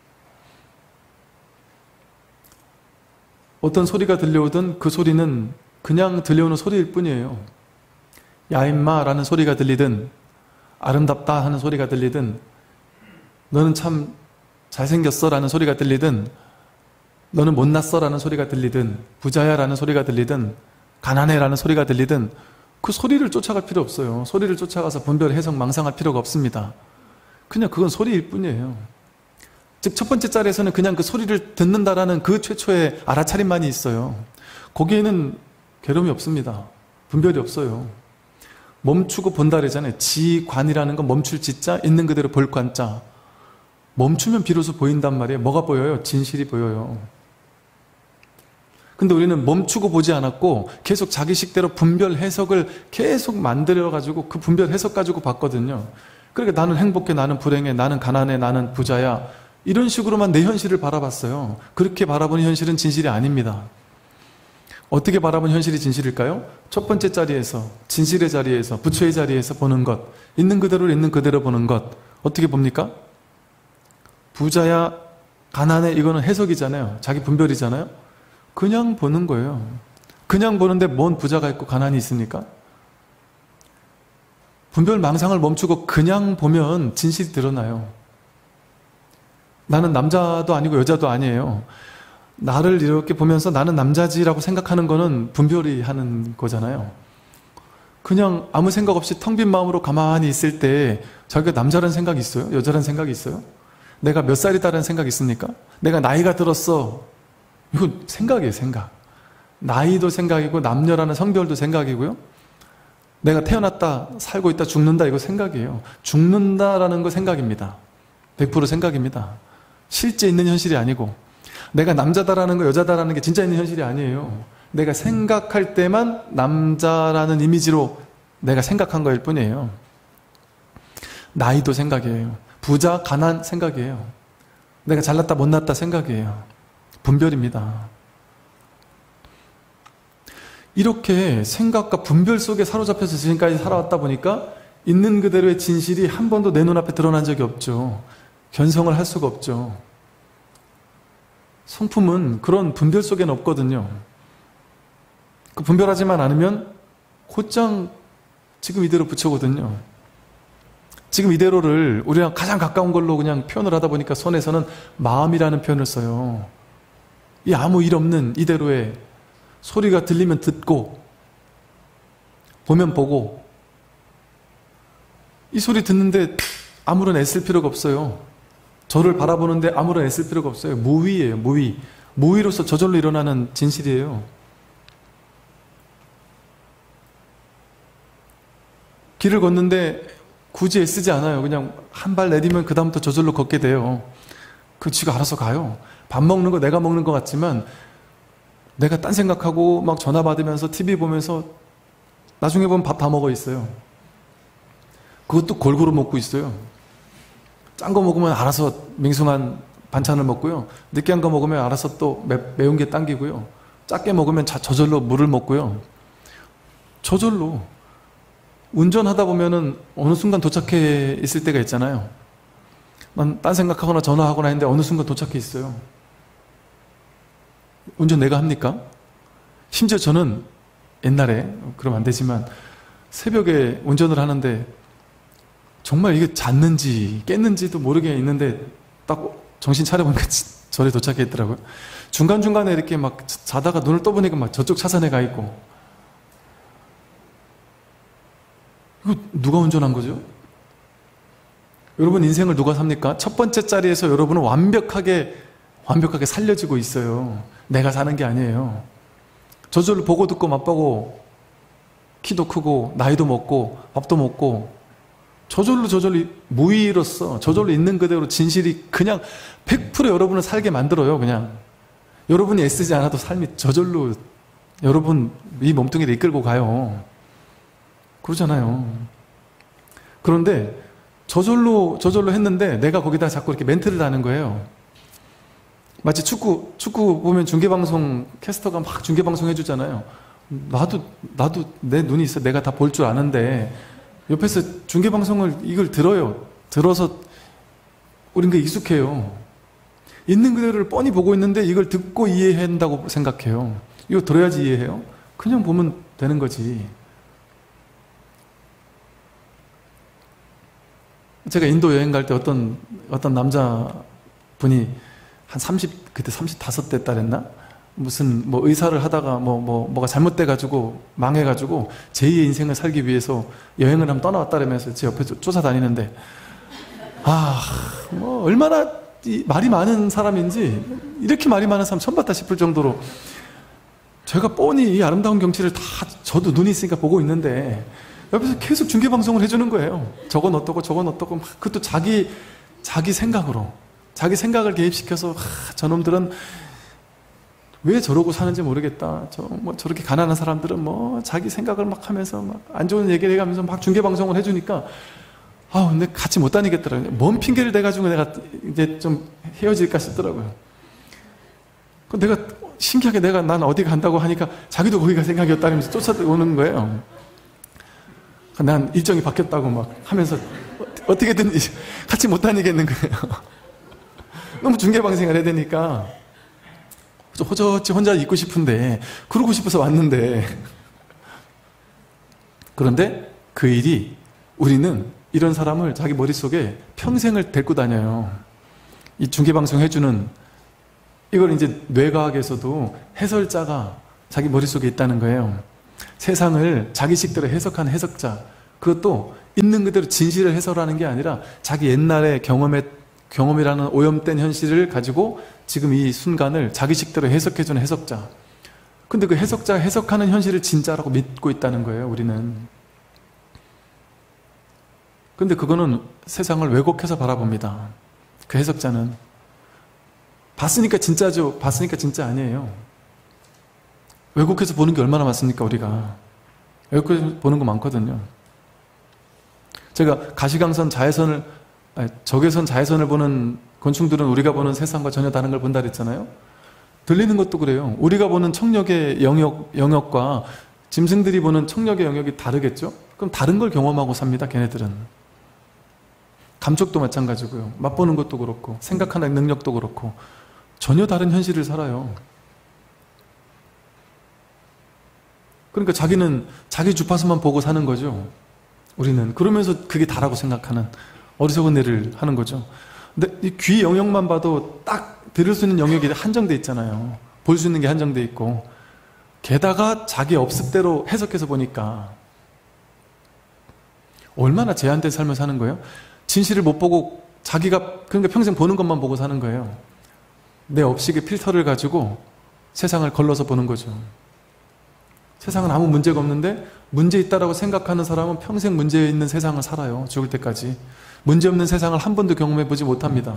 어떤 소리가 들려오든 그 소리는 그냥 들려오는 소리일 뿐이에요. 야 임마 라는 소리가 들리든, 아름답다 하는 소리가 들리든, 너는 참 잘생겼어 라는 소리가 들리든, 너는 못났어 라는 소리가 들리든, 부자야 라는 소리가 들리든, 가난해 라는 소리가 들리든, 그 소리를 쫓아갈 필요 없어요. 소리를 쫓아가서 분별, 해석, 망상할 필요가 없습니다. 그냥 그건 소리일 뿐이에요. 즉 첫 번째 자리에서는 그냥 그 소리를 듣는다라는 그 최초의 알아차림만이 있어요. 거기에는 괴로움이 없습니다. 분별이 없어요. 멈추고 본다 그러잖아요. 지관이라는 건 멈출 지자, 있는 그대로 볼 관자. 멈추면 비로소 보인단 말이에요. 뭐가 보여요? 진실이 보여요. 근데 우리는 멈추고 보지 않았고 계속 자기 식대로 분별 해석을 계속 만들어가지고 그 분별 해석 가지고 봤거든요. 그러니까 나는 행복해, 나는 불행해, 나는 가난해, 나는 부자야, 이런 식으로만 내 현실을 바라봤어요. 그렇게 바라보는 현실은 진실이 아닙니다. 어떻게 바라보는 현실이 진실일까요? 첫 번째 자리에서, 진실의 자리에서, 부처의 자리에서 보는 것, 있는 그대로 있는 그대로 보는 것. 어떻게 봅니까? 부자야, 가난해, 이거는 해석이잖아요. 자기 분별이잖아요. 그냥 보는 거예요. 그냥 보는데 뭔 부자가 있고 가난이 있습니까? 분별 망상을 멈추고 그냥 보면 진실이 드러나요. 나는 남자도 아니고 여자도 아니에요. 나를 이렇게 보면서 나는 남자지라고 생각하는 거는 분별이 하는 거잖아요. 그냥 아무 생각 없이 텅 빈 마음으로 가만히 있을 때 자기가 남자라는 생각이 있어요? 여자라는 생각이 있어요? 내가 몇 살이다라는 생각이 있습니까? 내가 나이가 들었어. 이거 생각이에요, 생각. 나이도 생각이고 남녀라는 성별도 생각이고요. 내가 태어났다, 살고 있다, 죽는다, 이거 생각이에요. 죽는다라는 거 생각입니다. 100% 생각입니다. 실제 있는 현실이 아니고, 내가 남자다라는 거, 여자다라는 게 진짜 있는 현실이 아니에요. 내가 생각할 때만 남자라는 이미지로 내가 생각한 거일 뿐이에요. 나이도 생각이에요. 부자, 가난 생각이에요. 내가 잘났다, 못났다 생각이에요. 분별입니다. 이렇게 생각과 분별 속에 사로잡혀서 지금까지 살아왔다 보니까 있는 그대로의 진실이 한 번도 내 눈앞에 드러난 적이 없죠. 견성을 할 수가 없죠. 성품은 그런 분별 속에는 없거든요. 그 분별하지만 않으면 곧장 지금 이대로 부처거든요. 지금 이대로를 우리랑 가장 가까운 걸로 그냥 표현을 하다 보니까 손에서는 마음이라는 표현을 써요. 이 아무 일 없는 이대로의, 소리가 들리면 듣고 보면 보고, 이 소리 듣는데 아무런 애쓸 필요가 없어요. 저를 바라보는데 아무런 애쓸 필요가 없어요. 무위예요. 무위. 무위로서 저절로 일어나는 진실이에요. 길을 걷는데 굳이 애쓰지 않아요. 그냥 한 발 내디면 그 다음부터 저절로 걷게 돼요. 그 쥐가 알아서 가요. 밥 먹는 거 내가 먹는 것 같지만 내가 딴 생각하고 막 전화 받으면서 TV 보면서 나중에 보면 밥 다 먹어 있어요. 그것도 골고루 먹고 있어요. 짠 거 먹으면 알아서 밍숭한 반찬을 먹고요. 느끼한 거 먹으면 알아서 또 매운 게 당기고요. 작게 먹으면 저절로 물을 먹고요. 저절로. 운전하다 보면은 어느 순간 도착해 있을 때가 있잖아요. 난 딴 생각하거나 전화하거나 했는데 어느 순간 도착해 있어요. 운전 내가 합니까? 심지어 저는 옛날에, 그러면 안 되지만, 새벽에 운전을 하는데 정말 이게 잤는지 깼는지도 모르게 있는데 딱 정신 차려보니까 절에 도착해 있더라고요. 중간중간에 이렇게 막 자다가 눈을 떠보니까 막 저쪽 차선에 가 있고, 이거 누가 운전한 거죠? 여러분 인생을 누가 삽니까? 첫 번째 자리에서 여러분은 완벽하게 살려지고 있어요. 내가 사는 게 아니에요. 저절로 보고 듣고 맛보고 키도 크고 나이도 먹고 밥도 먹고 저절로 무의로서 저절로 있는 그대로 진실이 그냥 100% 여러분을 살게 만들어요. 그냥 여러분이 애쓰지 않아도 삶이 저절로 여러분 이 몸뚱이를 이끌고 가요. 그러잖아요. 그런데 저절로 했는데 내가 거기다 자꾸 이렇게 멘트를 다는 거예요. 마치 축구 보면 중계방송 캐스터가 막 중계방송 해주잖아요. 나도 내 눈이 있어. 내가 다 볼 줄 아는데 옆에서 중계방송을 이걸 들어요. 들어서 우린 그 익숙해요. 있는 그대로를 뻔히 보고 있는데 이걸 듣고 이해한다고 생각해요. 이거 들어야지 이해해요? 그냥 보면 되는 거지. 제가 인도 여행 갈 때 어떤 남자분이 한 35 됐다 그랬나? 무슨 뭐 의사를 하다가 뭐가 잘못돼가지고 망해가지고 제2의 인생을 살기 위해서 여행을 한번 떠나왔다라면서 제 옆에 쫓아다니는데 뭐 얼마나 말이 많은 사람인지 이렇게 말이 많은 사람 처음 봤다 싶을 정도로 제가 뻔히 이 아름다운 경치를 다 저도 눈이 있으니까 보고 있는데 옆에서 계속 중계방송을 해주는 거예요. 저건 어떠고 저건 어떠고 막 그것도 자기 생각으로 자기 생각을 개입시켜서 저놈들은 왜 저러고 사는지 모르겠다. 저렇게 가난한 사람들은 뭐 자기 생각을 막 하면서 막 안 좋은 얘기를 해가면서 막 중계방송을 해주니까 근데 같이 못 다니겠더라고요. 뭔 핑계를 대가지고 내가 이제 좀 헤어질까 싶더라고요. 내가 신기하게 난 어디 간다고 하니까 자기도 거기가 생각이었다면서 쫓아오는 거예요. 난 일정이 바뀌었다고 막 하면서 어떻게든 같이 못 다니겠는 거예요. 너무 중계방송을 해야 되니까 호젓이 혼자 있고 싶은데 그러고 싶어서 왔는데 그런데 그 일이 우리는 이런 사람을 자기 머릿속에 평생을 데리고 다녀요. 이 중계방송 해주는 이걸 이제 뇌과학에서도 해설자가 자기 머릿속에 있다는 거예요. 세상을 자기식대로 해석하는 해석자. 그것도 있는 그대로 진실을 해설하는 게 아니라 자기 옛날의 경험이라는 오염된 현실을 가지고 지금 이 순간을 자기식대로 해석해주는 해석자. 근데 그 해석자가 해석하는 현실을 진짜라고 믿고 있다는 거예요, 우리는. 근데 그거는 세상을 왜곡해서 바라봅니다. 그 해석자는. 봤으니까 진짜죠. 봤으니까 진짜 아니에요. 왜곡해서 보는 게 얼마나 많습니까, 우리가. 왜곡해서 보는 거 많거든요. 제가 가시광선 적외선 자외선을 보는 곤충들은 우리가 보는 세상과 전혀 다른 걸 본다 그랬잖아요. 들리는 것도 그래요. 우리가 보는 청력의 영역과 짐승들이 보는 청력의 영역이 다르겠죠? 그럼 다른 걸 경험하고 삽니다, 걔네들은. 감촉도 마찬가지고요. 맛보는 것도 그렇고 생각하는 능력도 그렇고 전혀 다른 현실을 살아요. 그러니까 자기는 자기 주파수만 보고 사는 거죠. 우리는. 그러면서 그게 다라고 생각하는 어리석은 일을 하는 거죠. 근데 이 귀 영역만 봐도 딱 들을 수 있는 영역이 한정돼 있잖아요. 볼 수 있는 게 한정돼 있고 게다가 자기 업습대로 해석해서 보니까 얼마나 제한된 삶을 사는 거예요? 진실을 못 보고 자기가 그러니까 평생 보는 것만 보고 사는 거예요. 내 업식의 필터를 가지고 세상을 걸러서 보는 거죠. 세상은 아무 문제가 없는데 문제 있다라고 생각하는 사람은 평생 문제 있는 세상을 살아요. 죽을 때까지. 문제 없는 세상을 한 번도 경험해 보지 못합니다.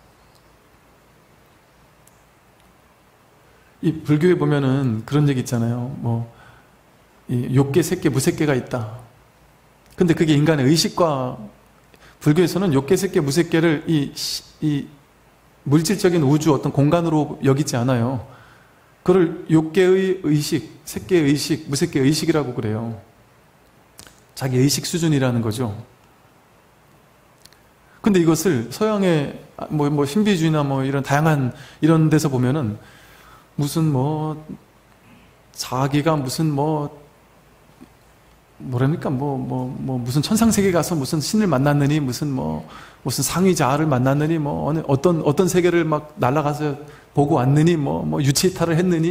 이 불교에 보면은 그런 얘기 있잖아요. 이 욕계, 색계, 무색계가 있다. 근데 그게 인간의 의식과 불교에서는 욕계, 색계, 무색계를 이 물질적인 우주 어떤 공간으로 여기지 않아요. 그걸 욕계의 의식, 색계의 의식, 무색계의 의식이라고 그래요. 자기 의식 수준이라는 거죠. 근데 이것을 서양의 신비주의나 이런 다양한 이런 데서 보면은 무슨 자기가 무슨 뭐랍니까? 무슨 천상세계 가서 무슨 신을 만났느니, 무슨 상위자를 만났느니, 어떤 세계를 막 날아가서 보고 왔느니, 유치이탈을 했느니,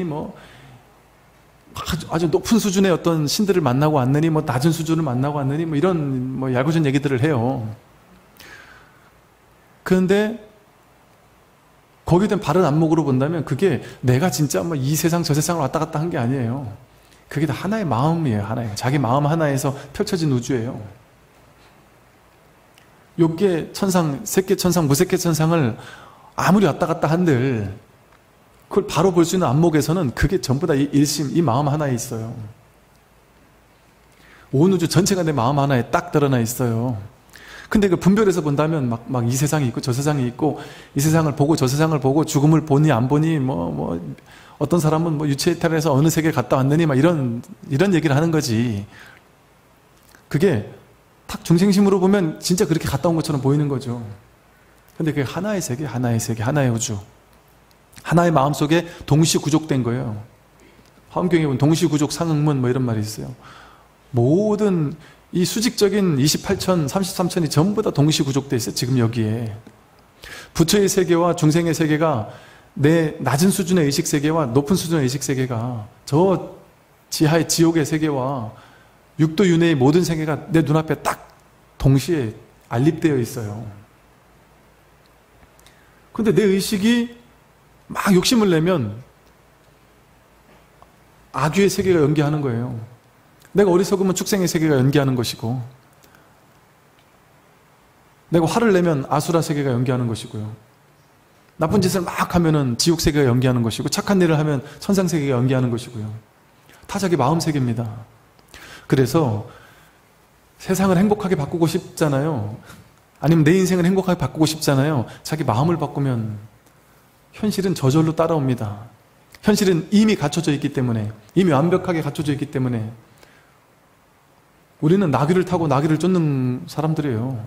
아주 높은 수준의 어떤 신들을 만나고 왔느니, 낮은 수준을 만나고 왔느니, 이런 얄궂은 얘기들을 해요. 그런데 거기에 대한 바른 안목으로 본다면 그게 내가 진짜 이 세상 저 세상을 왔다 갔다 한 게 아니에요. 그게 다 하나의 마음이에요. 하나의 자기 마음 하나에서 펼쳐진 우주예요. 욕계 천상, 색계 천상, 무색계 천상을 아무리 왔다 갔다 한들 그걸 바로 볼 수 있는 안목에서는 그게 전부 다 이 일심, 이 마음 하나에 있어요. 온 우주 전체가 내 마음 하나에 딱 드러나 있어요. 근데 그 분별해서 본다면 막 이 세상이 있고 저 세상이 있고, 이 세상을 보고 저 세상을 보고 죽음을 보니 안 보니 어떤 사람은 유체이탈에서 어느 세계에 갔다 왔느니 막 이런 얘기를 하는 거지. 그게 탁 중생심으로 보면 진짜 그렇게 갔다 온 것처럼 보이는 거죠. 근데 그게 하나의 세계, 하나의 세계, 하나의 우주, 하나의 마음속에 동시 구족된 거예요. 화엄경에 보면 동시 구족 상응문 이런 말이 있어요. 모든 이 수직적인 28천, 33천이 전부 다 동시 구족돼 있어요. 지금 여기에 부처의 세계와 중생의 세계가, 내 낮은 수준의 의식 세계와 높은 수준의 의식 세계가, 저 지하의 지옥의 세계와 육도 윤회의 모든 세계가 내 눈앞에 딱 동시에 알립되어 있어요. 근데 내 의식이 막 욕심을 내면 악유의 세계가 연기하는 거예요. 내가 어리석으면 축생의 세계가 연기하는 것이고, 내가 화를 내면 아수라 세계가 연기하는 것이고요. 나쁜 짓을 막 하면은 지옥 세계가 연기하는 것이고, 착한 일을 하면 천상 세계가 연기하는 것이고요. 다 자기 마음 세계입니다. 그래서 세상을 행복하게 바꾸고 싶잖아요. 아니면 내 인생을 행복하게 바꾸고 싶잖아요. 자기 마음을 바꾸면 현실은 저절로 따라옵니다. 현실은 이미 갖춰져 있기 때문에, 이미 완벽하게 갖춰져 있기 때문에 우리는 나귀를 타고 나귀를 쫓는 사람들이에요.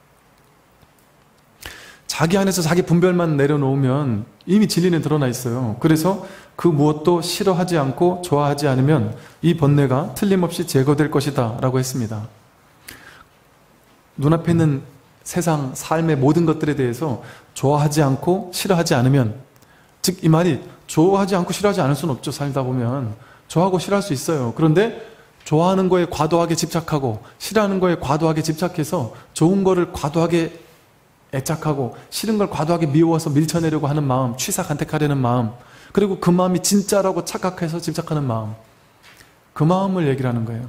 자기 안에서 자기 분별만 내려놓으면 이미 진리는 드러나 있어요. 그래서 그 무엇도 싫어하지 않고 좋아하지 않으면 이 번뇌가 틀림없이 제거될 것이다 라고 했습니다. 눈앞에 있는 세상, 삶의 모든 것들에 대해서 좋아하지 않고 싫어하지 않으면, 즉 이 말이 좋아하지 않고 싫어하지 않을 수는 없죠. 살다 보면 좋아하고 싫어할 수 있어요. 그런데 좋아하는 거에 과도하게 집착하고 싫어하는 거에 과도하게 집착해서 좋은 거를 과도하게 애착하고 싫은 걸 과도하게 미워서 밀쳐내려고 하는 마음, 취사간택하려는 마음, 그리고 그 마음이 진짜라고 착각해서 집착하는 마음, 그 마음을 얘기를 하는 거예요.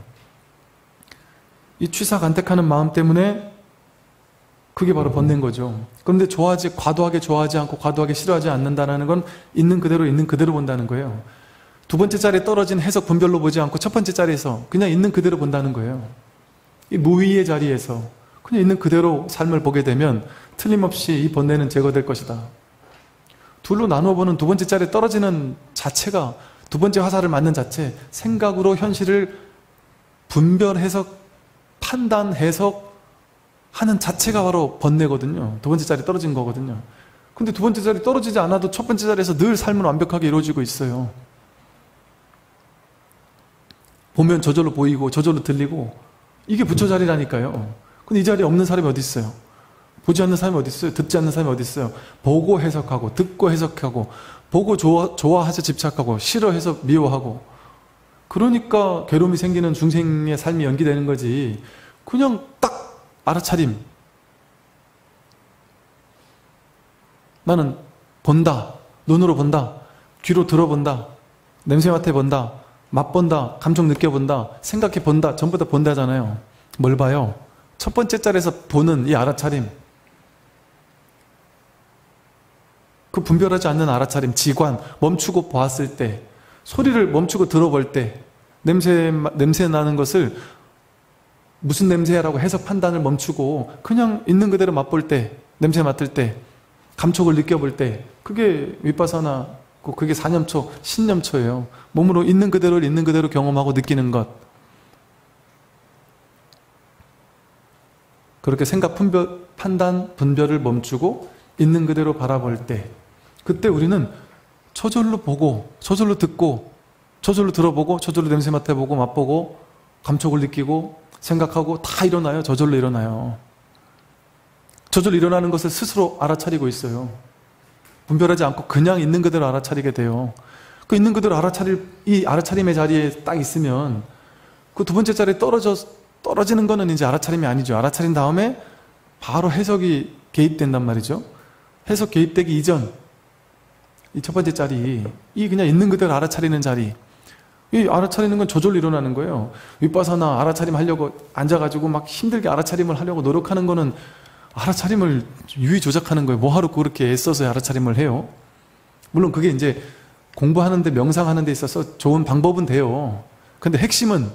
이 취사간택하는 마음 때문에 그게 바로 번뇌인 거죠. 그런데 과도하게 좋아하지 않고 과도하게 싫어하지 않는다는 건 있는 그대로 본다는 거예요. 두 번째 자리에 떨어진 해석 분별로 보지 않고 첫 번째 자리에서 그냥 있는 그대로 본다는 거예요. 이 무위의 자리에서 그냥 있는 그대로 삶을 보게 되면 틀림없이 이 번뇌는 제거될 것이다. 둘로 나누어 보는 두 번째 자리에 떨어지는 자체가, 두 번째 화살을 맞는 자체, 생각으로 현실을 분별, 해석, 판단, 해석 하는 자체가 바로 번뇌거든요. 두 번째 자리에 떨어진 거거든요. 근데 두 번째 자리에 떨어지지 않아도 첫 번째 자리에서 늘 삶은 완벽하게 이루어지고 있어요. 보면 저절로 보이고 저절로 들리고, 이게 부처 자리라니까요. 근데 이 자리에 없는 사람이 어디 있어요? 보지 않는 사람이 어디 있어요? 듣지 않는 사람이 어디 있어요? 보고 해석하고, 듣고 해석하고, 보고 좋아해서 집착하고, 싫어해서 미워하고, 그러니까 괴로움이 생기는 중생의 삶이 연기되는 거지. 그냥 딱 알아차림, 나는 본다, 눈으로 본다, 귀로 들어본다, 냄새 맡아본다, 맛본다, 감정 느껴본다, 생각해 본다, 전부 다 본다잖아요. 뭘 봐요? 첫 번째 자리에서 보는 이 알아차림, 그 분별하지 않는 알아차림, 지관, 멈추고 보았을 때, 소리를 멈추고 들어볼 때, 냄새 나는 것을 무슨 냄새야라고 해석 판단을 멈추고 그냥 있는 그대로 맛볼 때, 냄새 맡을 때, 감촉을 느껴볼 때, 그게 윗바사나, 그게 사념초, 신념초예요. 몸으로 있는 그대로 경험하고 느끼는 것. 그렇게 생각, 판단, 분별을 멈추고 있는 그대로 바라볼 때, 그때 우리는 저절로 보고, 저절로 듣고, 저절로 들어보고, 저절로 냄새 맡아보고, 맛보고, 감촉을 느끼고, 생각하고 다 일어나요. 저절로 일어나요. 저절로 일어나는 것을 스스로 알아차리고 있어요. 분별하지 않고 그냥 있는 그대로 알아차리게 돼요. 그 있는 그대로 이 알아차림의 자리에 딱 있으면 그 두 번째 자리에 떨어지는 거는 이제 알아차림이 아니죠. 알아차린 다음에 바로 해석이 개입된단 말이죠. 해석 개입되기 이전, 이 첫 번째 자리, 이 그냥 있는 그대로 알아차리는 자리, 이 알아차리는 건 저절로 일어나는 거예요. 윗바사나 알아차림 하려고 앉아가지고 막 힘들게 알아차림을 하려고 노력하는 거는 알아차림을 유의 조작하는 거예요. 뭐하러 그렇게 애써서 알아차림을 해요? 물론 그게 이제 공부하는데 명상하는 데 있어서 좋은 방법은 돼요. 근데 핵심은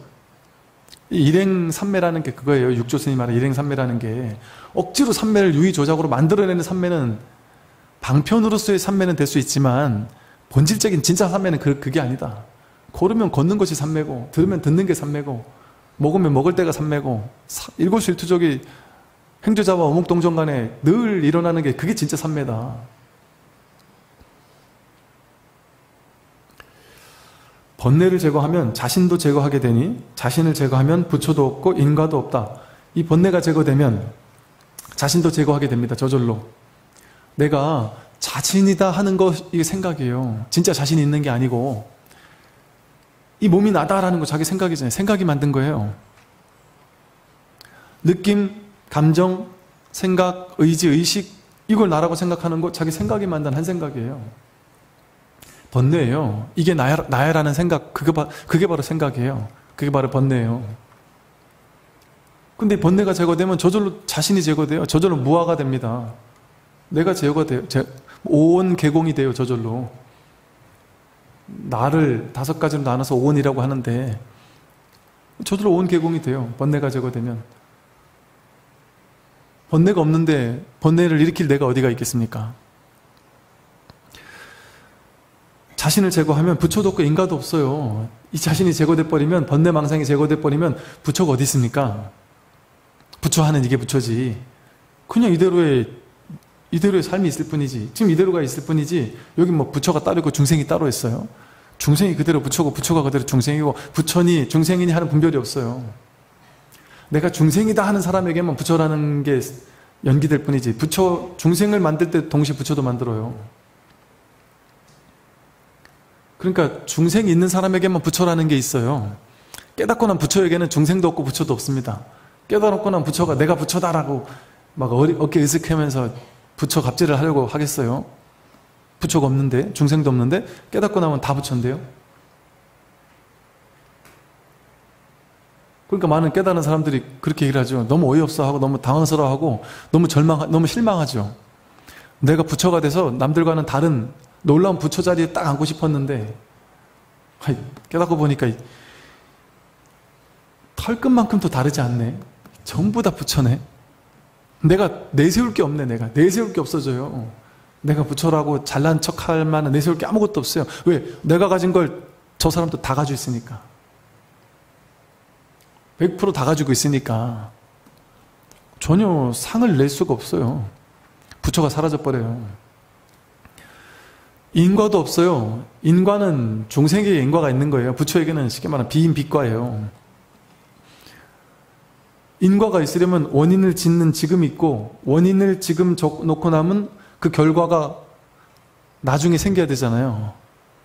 일행삼매라는 게 그거예요. 육조 스님 말하는 일행삼매라는 게 억지로 삼매를 유의 조작으로 만들어내는 삼매는 방편으로서의 삼매는 될 수 있지만 본질적인 진짜 삼매는 그게 아니다. 걸으면 걷는 것이 삼매고 들으면 듣는 게 삼매고 먹으면 먹을 때가 삼매고 일거수일투족이 행주자와 어묵동정 간에 늘 일어나는 게 그게 진짜 삼매다. 번뇌를 제거하면 자신도 제거하게 되니 자신을 제거하면 부처도 없고 인과도 없다. 이 번뇌가 제거되면 자신도 제거하게 됩니다. 저절로. 내가 자신이다 하는 거 이게 생각이에요. 진짜 자신이 있는 게 아니고 이 몸이 나다라는 거 자기 생각이잖아요. 생각이 만든 거예요. 느낌, 감정, 생각, 의지, 의식 이걸 나라고 생각하는 거 자기 생각이 만든 한 생각이에요. 번뇌예요. 이게 나야라는 생각, 그게 바로 생각이에요. 그게 바로 번뇌예요. 근데 번뇌가 제거되면 저절로 자신이 제거돼요. 저절로 무아가 됩니다. 내가 제거가 돼요. 오온 개공이 돼요. 저절로. 나를 5가지로 나눠서 오온이라고 하는데 저절로 오온 개공이 돼요. 번뇌가 제거되면. 번뇌가 없는데 번뇌를 일으킬 내가 어디가 있겠습니까? 자신을 제거하면 부처도 없고 인가도 없어요. 이 자신이 제거돼 버리면 번뇌망상이 제거돼 버리면 부처가 어디 있습니까? 부처하는 이게 부처지. 그냥 이대로의 삶이 있을 뿐이지. 지금 이대로가 있을 뿐이지. 여기 뭐 부처가 따로 있고 중생이 따로 있어요. 중생이 그대로 부처고 부처가 그대로 중생이고 부처니 중생이니 하는 분별이 없어요. 내가 중생이다 하는 사람에게만 부처라는 게 연기될 뿐이지. 부처 중생을 만들 때 동시에 부처도 만들어요. 그러니까 중생이 있는 사람에게만 부처라는 게 있어요. 깨닫고 난 부처에게는 중생도 없고 부처도 없습니다. 깨달았고 난 부처가 내가 부처다라고 막 어깨 으쓱하면서 부처 갑질을 하려고 하겠어요? 부처가 없는데, 중생도 없는데 깨닫고 나면 다 부처인데요. 그러니까 많은 깨달은 사람들이 그렇게 얘기를 하죠. 너무 어이없어하고 너무 당황스러워하고 너무 실망하죠. 내가 부처가 돼서 남들과는 다른 놀라운 부처 자리에 딱 앉고 싶었는데 깨닫고 보니까 털끝만큼도 다르지 않네. 전부 다 부처네. 내가 내세울 게 없네. 내세울 게 없어져요. 내가 부처라고 잘난 척할 만한 내세울 게 아무것도 없어요. 왜? 내가 가진 걸 저 사람도 다 가지고 있으니까. 100% 다 가지고 있으니까 전혀 상을 낼 수가 없어요. 부처가 사라져버려요. 인과도 없어요. 인과는 중생에게 인과가 있는 거예요. 부처에게는 쉽게 말하면 비인비과예요. 인과가 있으려면 원인을 짓는 지금이 있고 원인을 지금 놓고 나면 그 결과가 나중에 생겨야 되잖아요.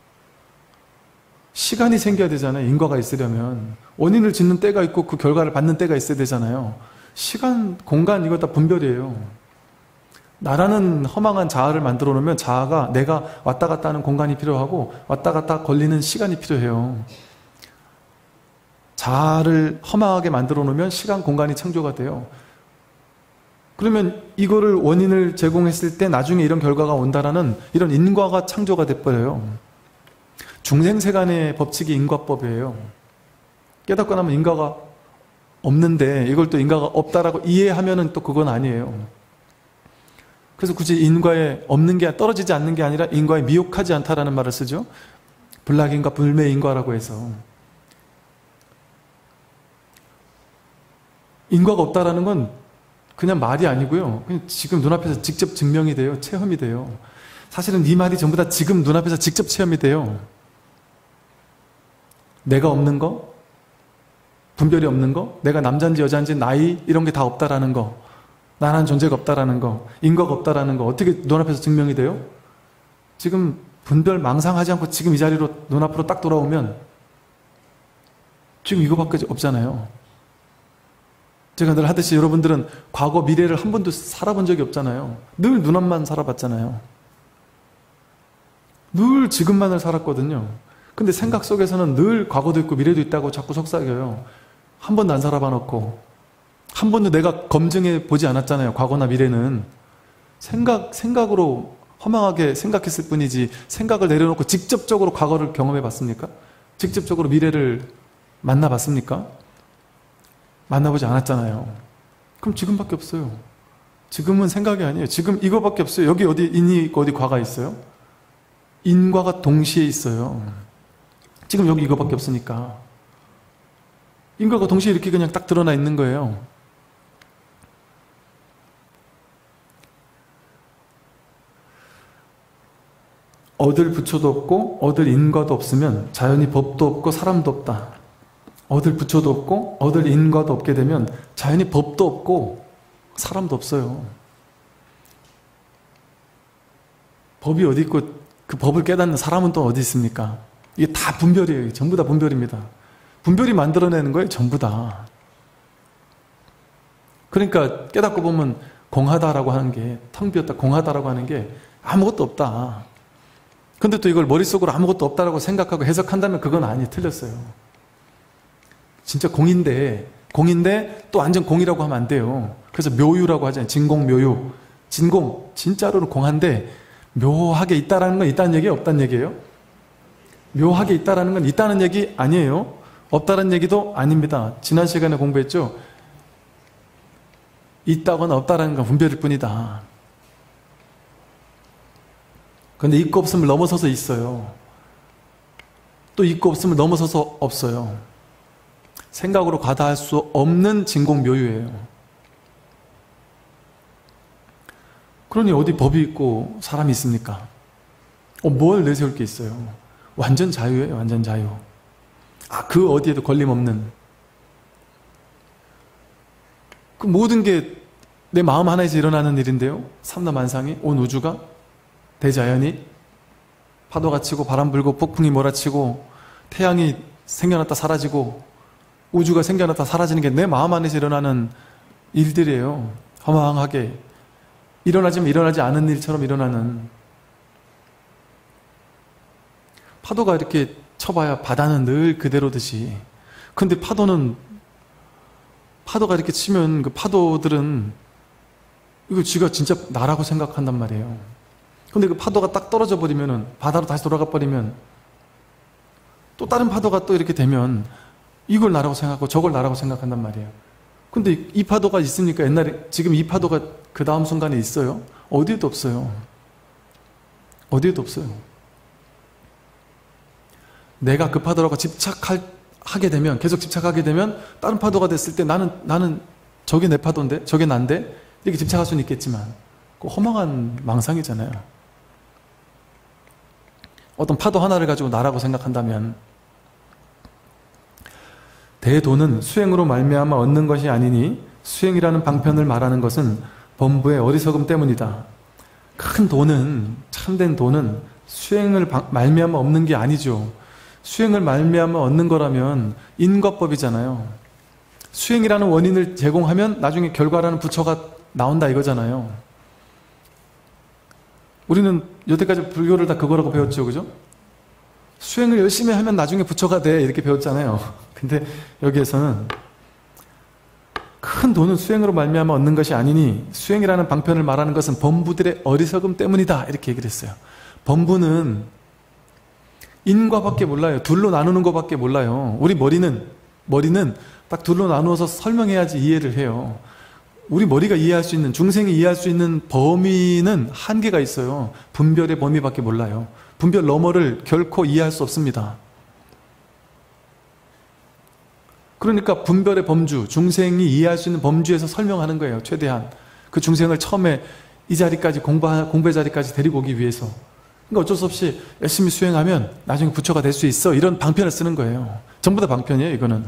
시간이 생겨야 되잖아요. 인과가 있으려면. 원인을 짓는 때가 있고 그 결과를 받는 때가 있어야 되잖아요. 시간, 공간 이거 다 분별이에요. 나라는 허망한 자아를 만들어 놓으면 자아가 내가 왔다 갔다 하는 공간이 필요하고 왔다 갔다 걸리는 시간이 필요해요. 자아를 허망하게 만들어 놓으면 시간, 공간이 창조가 돼요. 그러면 이거를 원인을 제공했을 때 나중에 이런 결과가 온다라는 이런 인과가 창조가 돼버려요. 중생세간의 법칙이 인과법이에요. 깨닫고 나면 인과가 없는데 이걸 또 인과가 없다라고 이해하면은 또 그건 아니에요. 그래서 굳이 인과에 없는 게 떨어지지 않는 게 아니라 인과에 미혹하지 않다라는 말을 쓰죠. 불락인과 불매인과라고 해서 인과가 없다라는 건 그냥 말이 아니고요. 그냥 지금 눈앞에서 직접 증명이 돼요. 체험이 돼요. 사실은 이 말이 전부 다 지금 눈앞에서 직접 체험이 돼요. 내가 없는 거, 분별이 없는 거, 내가 남자인지 여자인지 나이 이런 게 다 없다라는 거, 나라는 존재가 없다라는 거, 인과가 없다라는 거 어떻게 눈앞에서 증명이 돼요? 지금 분별 망상하지 않고 지금 이 자리로 눈앞으로 딱 돌아오면 지금 이거밖에 없잖아요. 제가 늘 하듯이 여러분들은 과거 미래를 한 번도 살아본 적이 없잖아요. 늘 눈앞만 살아봤잖아요. 늘 지금만을 살았거든요. 근데 생각 속에서는 늘 과거도 있고 미래도 있다고 자꾸 속삭여요. 한 번도 안 살아봐 놓고 한 번도 내가 검증해 보지 않았잖아요. 과거나 미래는. 생각으로 허망하게 생각했을 뿐이지 생각을 내려놓고 직접적으로 과거를 경험해 봤습니까? 직접적으로 미래를 만나봤습니까? 만나보지 않았잖아요. 그럼 지금밖에 없어요. 지금은 생각이 아니에요. 지금 이거밖에 없어요. 여기 어디 인이 있고 어디 과가 있어요? 인과가 동시에 있어요. 지금 여기 이거밖에 없으니까. 인과가 동시에 이렇게 그냥 딱 드러나 있는 거예요. 얻을 부처도 없고 얻을 인과도 없으면 자연히 법도 없고 사람도 없다. 얻을 부처도 없고 얻을 인과도 없게 되면 자연히 법도 없고 사람도 없어요. 법이 어디 있고 그 법을 깨닫는 사람은 또 어디 있습니까? 이게 다 분별이에요. 전부 다 분별입니다. 분별이 만들어내는 거예요. 전부 다. 그러니까 깨닫고 보면 공하다라고 하는 게, 텅 비었다, 공하다라고 하는 게 아무것도 없다. 근데 또 이걸 머릿속으로 아무것도 없다라고 생각하고 해석한다면 그건 아니에요. 틀렸어요. 진짜 공인데 또 완전 공이라고 하면 안 돼요. 그래서 묘유라고 하잖아요. 진공묘유. 진공, 진짜로는 공한데 묘하게 있다라는 건 있다는 얘기예요? 없다는 얘기예요? 묘하게 있다라는 건 있다는 얘기 아니에요. 없다는 얘기도 아닙니다. 지난 시간에 공부했죠? 있다거나 없다라는 건 분별일 뿐이다. 그런데 있고 없음을 넘어서서 있어요. 또 있고 없음을 넘어서서 없어요. 생각으로 과다할 수 없는 진공묘유예요. 그러니 어디 법이 있고 사람이 있습니까? 뭘 내세울 게 있어요? 완전 자유예요. 완전 자유. 그 어디에도 걸림없는. 그 모든 게 내 마음 하나에서 일어나는 일인데요. 삼라만상이, 온 우주가, 대자연이 파도가 치고 바람 불고 폭풍이 몰아치고 태양이 생겨났다 사라지고 우주가 생겨났다 사라지는 게 내 마음 안에서 일어나는 일들이에요. 허망하게 일어나지만 일어나지 않은 일처럼 일어나는. 파도가 이렇게 쳐봐야 바다는 늘 그대로듯이. 근데 파도가 이렇게 치면 그 파도들은 이거 지가 진짜 나라고 생각한단 말이에요. 근데 그 파도가 딱 떨어져 버리면은, 바다로 다시 돌아가 버리면 또 다른 파도가 또 이렇게 되면 이걸 나라고 생각하고 저걸 나라고 생각한단 말이에요. 근데 이 파도가 있습니까? 옛날에, 지금 이 파도가 그 다음 순간에 있어요? 어디에도 없어요. 어디에도 없어요. 내가 그 파도라고 집착하게 되면, 계속 집착하게 되면 다른 파도가 됐을 때 나는 저게 내 파도인데, 저게 난데, 이렇게 집착할 수는 있겠지만 그 허망한 망상이잖아요. 어떤 파도 하나를 가지고 나라고 생각한다면, 대도는 수행으로 말미암아 얻는 것이 아니니 수행이라는 방편을 말하는 것은 범부의 어리석음 때문이다. 큰 도는, 참된 도는 수행을 말미암아 얻는 게 아니죠. 수행을 말미암아 얻는 거라면 인과법이잖아요. 수행이라는 원인을 제공하면 나중에 결과라는 부처가 나온다 이거잖아요. 우리는 여태까지 불교를 다 그거라고 배웠죠, 그죠? 수행을 열심히 하면 나중에 부처가 돼 이렇게 배웠잖아요. 근데 여기에서는 큰 돈은 수행으로 말미암아 얻는 것이 아니니 수행이라는 방편을 말하는 것은 범부들의 어리석음 때문이다 이렇게 얘기를 했어요. 범부는 인과밖에 몰라요. 둘로 나누는 것밖에 몰라요. 우리 머리는 딱 둘로 나누어서 설명해야지 이해를 해요. 우리 머리가 이해할 수 있는, 중생이 이해할 수 있는 범위는 한계가 있어요. 분별의 범위밖에 몰라요. 분별 너머를 결코 이해할 수 없습니다. 그러니까 분별의 범주, 중생이 이해할 수 있는 범주에서 설명하는 거예요. 최대한. 그 중생을 처음에 이 자리까지 공부의 자리까지 데리고 오기 위해서. 그러니까 어쩔 수 없이 열심히 수행하면 나중에 부처가 될 수 있어. 이런 방편을 쓰는 거예요. 전부 다 방편이에요, 이거는.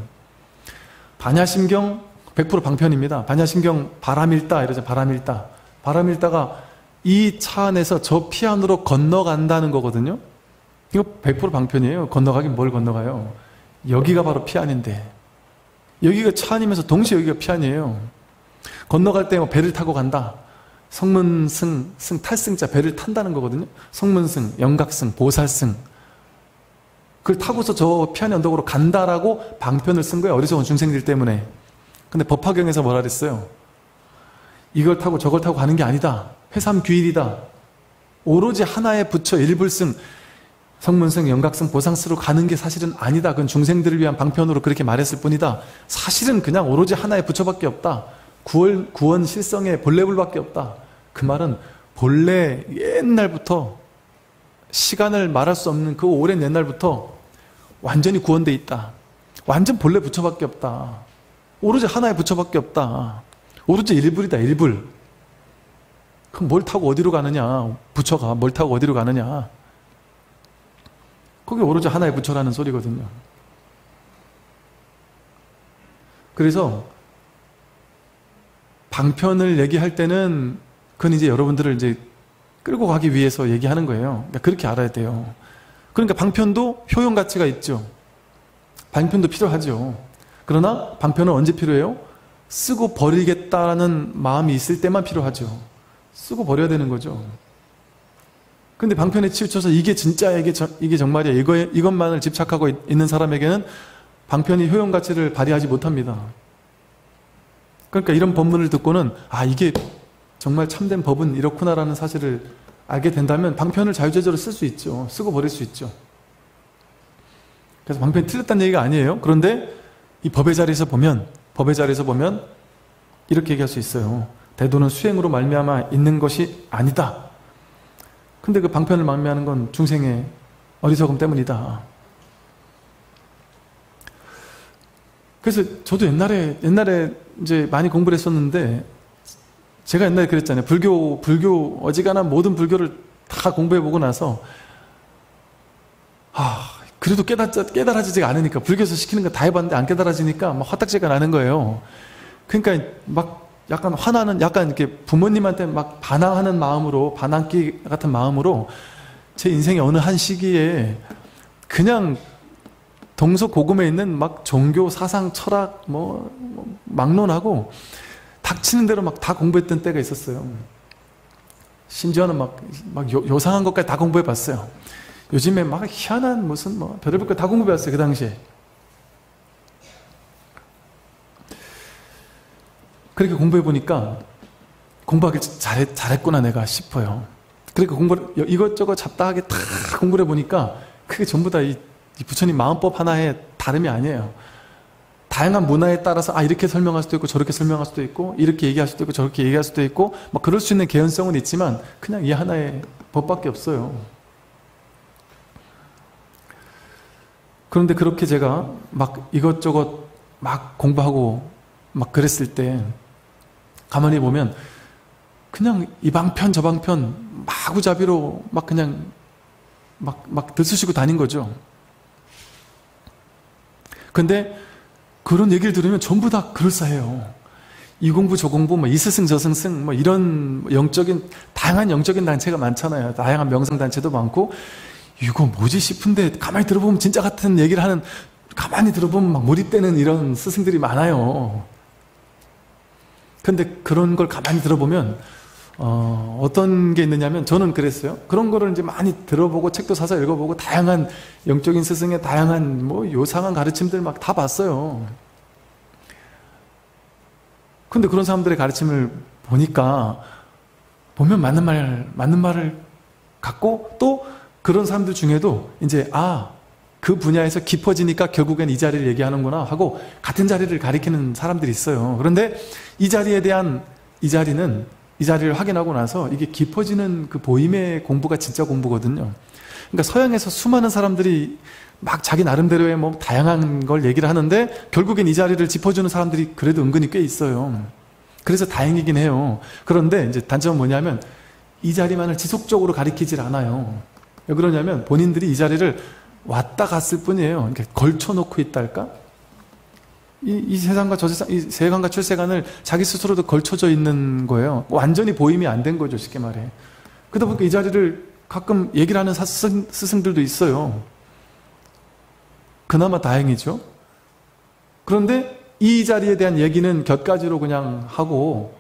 반야심경 100% 방편입니다. 반야심경 바람일다 이러죠. 바람일다. 바람일다가 이 차 안에서 저 피 안으로 건너간다는 거거든요. 이거 100% 방편이에요. 건너가긴 뭘 건너가요. 여기가 바로 피 안인데, 여기가 차 안이면서 동시에 여기가 피 안이에요. 건너갈 때 배를 타고 간다. 성문승, 탈승자, 배를 탄다는 거거든요. 성문승, 영각승, 보살승. 그걸 타고서 저 피 안의 언덕으로 간다라고 방편을 쓴 거예요. 어리석은 중생들 때문에. 근데 법화경에서 뭐라 그랬어요? 이걸 타고 저걸 타고 가는 게 아니다. 회삼귀일이다. 오로지 하나의 부처 일불승, 성문승, 영각승, 보상스로 가는 게 사실은 아니다. 그건 중생들을 위한 방편으로 그렇게 말했을 뿐이다. 사실은 그냥 오로지 하나의 부처밖에 없다. 구원 실성의 본래불밖에 없다. 그 말은 본래 옛날부터 시간을 말할 수 없는 그 오랜 옛날부터 완전히 구원돼 있다. 완전 본래 부처밖에 없다. 오로지 하나의 부처밖에 없다. 오로지 일불이다. 일불. 그럼 뭘 타고 어디로 가느냐? 부처가 뭘 타고 어디로 가느냐? 그게 오로지 하나의 부처라는 소리거든요. 그래서 방편을 얘기할 때는 그건 이제 여러분들을 이제 끌고 가기 위해서 얘기하는 거예요. 그러니까 그렇게 알아야 돼요. 그러니까 방편도 효용 가치가 있죠. 방편도 필요하죠. 그러나 방편은 언제 필요해요? 쓰고 버리겠다라는 마음이 있을 때만 필요하죠. 쓰고 버려야 되는 거죠. 근데 방편에 치우쳐서 이게 진짜야, 이게 정말이야, 이것만을 집착하고 있는 사람에게는 방편이 효용 가치를 발휘하지 못합니다. 그러니까 이런 법문을 듣고는 아, 이게 정말 참된 법은 이렇구나라는 사실을 알게 된다면 방편을 자유제재로 쓸 수 있죠. 쓰고 버릴 수 있죠. 그래서 방편이 틀렸다는 얘기가 아니에요. 그런데 이 법의 자리에서 보면 이렇게 얘기할 수 있어요. 대도는 수행으로 말미암아 있는 것이 아니다. 근데 그 방편을 망매하는 건 중생의 어리석음 때문이다. 그래서 저도 옛날에 이제 많이 공부를 했었는데 제가 옛날에 그랬잖아요. 불교 어지간한 모든 불교를 다 공부해보고 나서 그래도 깨달아지지가 않으니까 불교에서 시키는 거 다 해봤는데 안 깨달아지니까 막 화딱지가 나는 거예요. 그러니까 막 약간 화나는, 약간 이렇게 부모님한테 막 반항하는 마음으로, 반항기 같은 마음으로 제 인생의 어느 한 시기에 그냥 동서고금에 있는 막 종교, 사상, 철학 막론하고 닥치는 대로 막 다 공부했던 때가 있었어요. 심지어는 막 요상한 것까지 다 공부해봤어요. 요즘에 막 희한한 무슨 별의별 거 다 공부해봤어요. 그 당시에. 그렇게 공부해보니까 공부하기 잘했구나 내가 싶어요. 그러니까 공부를 이것저것 잡다하게 다 공부를 해보니까 그게 전부 다 이 부처님 마음법 하나의 다름이 아니에요. 다양한 문화에 따라서 이렇게 설명할 수도 있고 저렇게 설명할 수도 있고 이렇게 얘기할 수도 있고 저렇게 얘기할 수도 있고 막 그럴 수 있는 개연성은 있지만 그냥 이 하나의 법밖에 없어요. 그런데 그렇게 제가 막 이것저것 막 공부하고 막 그랬을 때 가만히 보면 그냥 이 방편 저 방편 마구잡이로 막 그냥 막 들쑤시고 다닌 거죠. 근데 그런 얘기를 들으면 전부 다 그럴싸해요. 이 공부 저 공부 이 스승 저 스승 이런 다양한 영적인 단체가 많잖아요. 다양한 명상단체도 많고 이거 뭐지 싶은데 가만히 들어보면 진짜 같은 얘기를 하는, 가만히 들어보면 막 몰입되는 이런 스승들이 많아요. 근데 그런 걸 가만히 들어보면 어떤 게 있느냐면 저는 그랬어요. 그런 거를 이제 많이 들어보고 책도 사서 읽어보고 다양한 영적인 스승의 다양한 요상한 가르침들 막 다 봤어요. 근데 그런 사람들의 가르침을 보니까 보면 맞는 말을 갖고 또 그런 사람들 중에도 이제 그 분야에서 깊어지니까 결국엔 이 자리를 얘기하는구나 하고 같은 자리를 가리키는 사람들이 있어요. 그런데 이 자리를 확인하고 나서 이게 깊어지는 그 보임의 공부가 진짜 공부거든요. 그러니까 서양에서 수많은 사람들이 막 자기 나름대로의 다양한 걸 얘기를 하는데 결국엔 이 자리를 짚어주는 사람들이 그래도 은근히 꽤 있어요. 그래서 다행이긴 해요. 그런데 이제 단점은 뭐냐면 이 자리만을 지속적으로 가리키질 않아요. 왜 그러냐면 본인들이 이 자리를 왔다 갔을 뿐이에요. 그러니까 걸쳐놓고 있달까? 이 세상과 저 세상, 이 세간과 출세간을 자기 스스로도 걸쳐져 있는 거예요. 완전히 보임이 안 된 거죠, 쉽게 말해. 그러다 보니까 이 자리를 가끔 얘기를 하는 스승들도 있어요. 그나마 다행이죠. 그런데 이 자리에 대한 얘기는 곁가지로 그냥 하고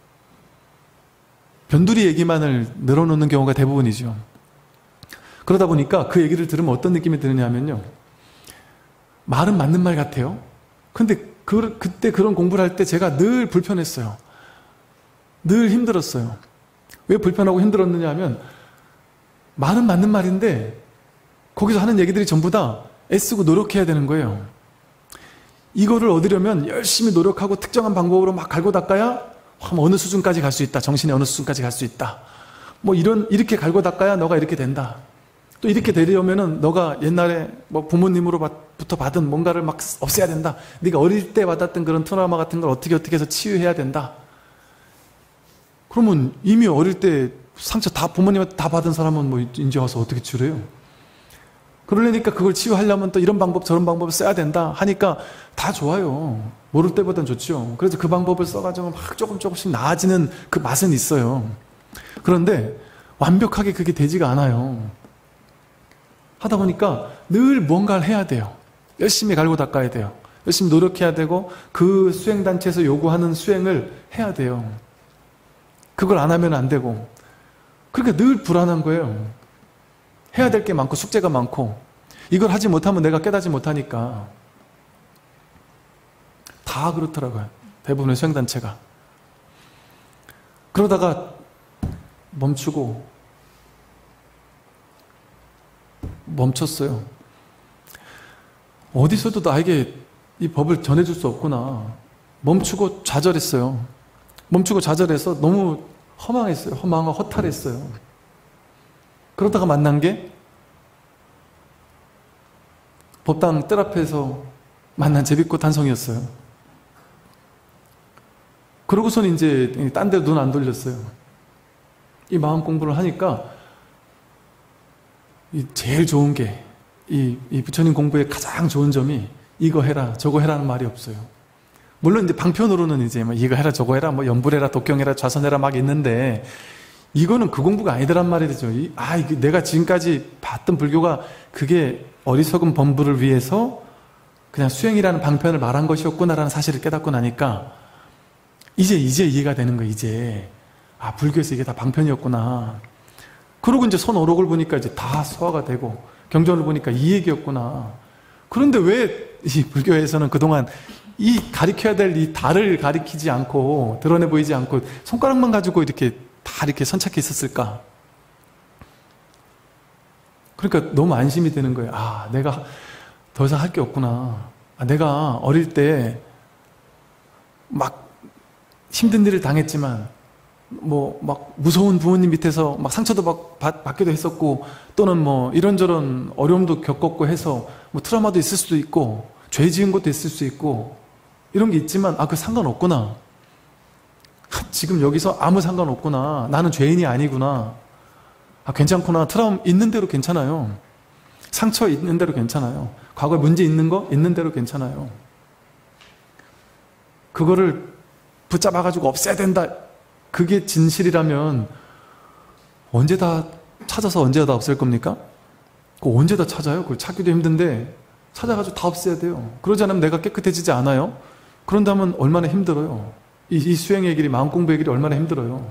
변두리 얘기만을 늘어놓는 경우가 대부분이죠. 그러다 보니까 그 얘기를 들으면 어떤 느낌이 드느냐면요. 말은 맞는 말 같아요. 근데 그때 그런 공부를 할 때 제가 늘 불편했어요. 늘 힘들었어요. 왜 불편하고 힘들었느냐 하면 말은 맞는 말인데 거기서 하는 얘기들이 전부 다 애쓰고 노력해야 되는 거예요. 이거를 얻으려면 열심히 노력하고 특정한 방법으로 막 갈고 닦아야 어느 수준까지 갈 수 있다. 정신의 어느 수준까지 갈 수 있다. 뭐 이렇게 갈고 닦아야 너가 이렇게 된다. 또 이렇게 되려면은 너가 옛날에 뭐 부모님으로부터 받은 뭔가를 막 없애야 된다. 네가 어릴 때 받았던 그런 트라우마 같은 걸 어떻게 해서 치유해야 된다. 그러면 이미 어릴 때 상처 다 부모님한테 다 받은 사람은 뭐 이제 와서 어떻게 치료해요? 그러려니까 그걸 치유하려면 또 이런 방법 저런 방법을 써야 된다 하니까 다 좋아요. 모를 때보단 좋죠. 그래서 그 방법을 써가지고 막 조금씩 나아지는 그 맛은 있어요. 그런데 완벽하게 그게 되지가 않아요. 하다 보니까 늘 뭔가를 해야 돼요. 열심히 갈고 닦아야 돼요. 열심히 노력해야 되고 그 수행단체에서 요구하는 수행을 해야 돼요. 그걸 안 하면 안 되고 그러니까 늘 불안한 거예요. 해야 될 게 많고 숙제가 많고 이걸 하지 못하면 내가 깨닫지 못하니까 다 그렇더라고요. 대부분의 수행단체가. 그러다가 멈췄어요. 어디서도 나에게 이 법을 전해줄 수 없구나. 멈추고 좌절했어요. 멈추고 좌절해서 너무 허망했어요. 허망하고 허탈했어요. 그러다가 만난 게 법당 뜰 앞에서 만난 제비꽃 한 송이였어요. 그러고서는 이제 딴 데로 눈 안 돌렸어요. 이 마음 공부를 하니까 이 제일 좋은 게 이 부처님 공부의 가장 좋은 점이 이거 해라 저거 해라는 말이 없어요. 물론 이제 방편으로는 이제 뭐 이거 해라 저거 해라 뭐 연불해라 독경해라 좌선해라 막 있는데 이거는 그 공부가 아니더란 말이죠. 이게 내가 지금까지 봤던 불교가 그게 어리석은 범부를 위해서 그냥 수행이라는 방편을 말한 것이었구나라는 사실을 깨닫고 나니까 이제 이해가 되는 거예요. 이제 불교에서 이게 다 방편이었구나. 그러고 이제 선오록을 보니까 이제 다 소화가 되고 경전을 보니까 이 얘기였구나. 그런데 왜 이 불교에서는 그동안 이 가리켜야 될 이 달을 가리키지 않고 드러내 보이지 않고 손가락만 가지고 이렇게 다 이렇게 선착해 있었을까? 그러니까 너무 안심이 되는 거예요. 내가 더 이상 할 게 없구나. 내가 어릴 때 막 힘든 일을 당했지만 뭐 막 무서운 부모님 밑에서 막 상처도 받기도 했었고 또는 뭐 이런저런 어려움도 겪었고 해서 뭐 트라우마도 있을 수도 있고 죄 지은 것도 있을 수 있고 이런 게 있지만 그 상관없구나. 지금 여기서 아무 상관없구나. 나는 죄인이 아니구나. 괜찮구나. 트라우마 있는 대로 괜찮아요. 상처 있는 대로 괜찮아요. 과거에 문제 있는 거 있는 대로 괜찮아요. 그거를 붙잡아가지고 없애야 된다. 그게 진실이라면 언제 다 찾아서 언제 다 없앨 겁니까? 그거 언제 다 찾아요? 그걸 찾기도 힘든데 찾아가지고 다 없애야 돼요. 그러지 않으면 내가 깨끗해지지 않아요? 그런다면 얼마나 힘들어요. 이 수행의 길이 마음 공부의 길이 얼마나 힘들어요.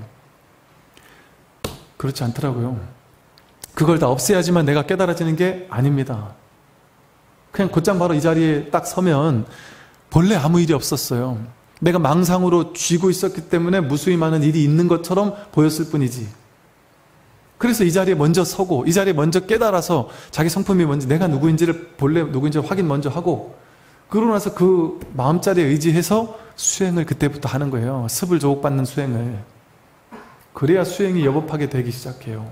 그렇지 않더라고요. 그걸 다 없애야지만 내가 깨달아지는 게 아닙니다. 그냥 곧장 바로 이 자리에 딱 서면 본래 아무 일이 없었어요. 내가 망상으로 쥐고 있었기 때문에 무수히 많은 일이 있는 것처럼 보였을 뿐이지. 그래서 이 자리에 먼저 서고 이 자리에 먼저 깨달아서 자기 성품이 뭔지 내가 누구인지를 본래 누구인지를 확인 먼저 하고 그러고 나서 그 마음자리에 의지해서 수행을 그때부터 하는 거예요. 습을 조옥받는 수행을. 그래야 수행이 여법하게 되기 시작해요.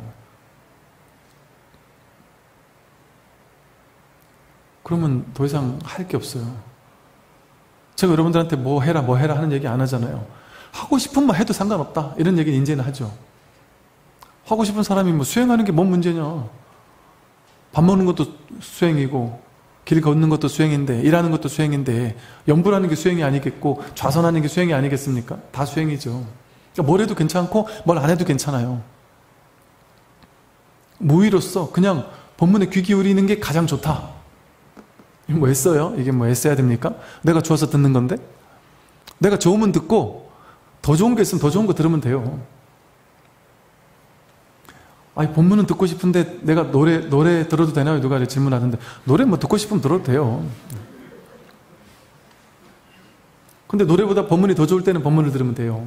그러면 더 이상 할 게 없어요. 제가 여러분들한테 뭐 해라 하는 얘기 안 하잖아요. 하고 싶은 말 해도 상관없다 이런 얘기는 이제는 하죠. 하고 싶은 사람이 뭐 수행하는 게 뭔 문제냐. 밥 먹는 것도 수행이고 길 걷는 것도 수행인데 일하는 것도 수행인데 연불하는 게 수행이 아니겠고 좌선하는 게 수행이 아니겠습니까? 다 수행이죠. 그러니까 뭘 해도 괜찮고 뭘 안 해도 괜찮아요. 무의로서 그냥 법문에 귀 기울이는 게 가장 좋다. 뭐 애써요? 이게 뭐 애써야 됩니까? 내가 좋아서 듣는 건데? 내가 좋으면 듣고 더 좋은 게 있으면 더 좋은 거 들으면 돼요. 본문은 듣고 싶은데 내가 노래 들어도 되나요? 누가 질문하던데 노래 뭐 듣고 싶으면 들어도 돼요. 근데 노래보다 법문이 더 좋을 때는 법문을 들으면 돼요.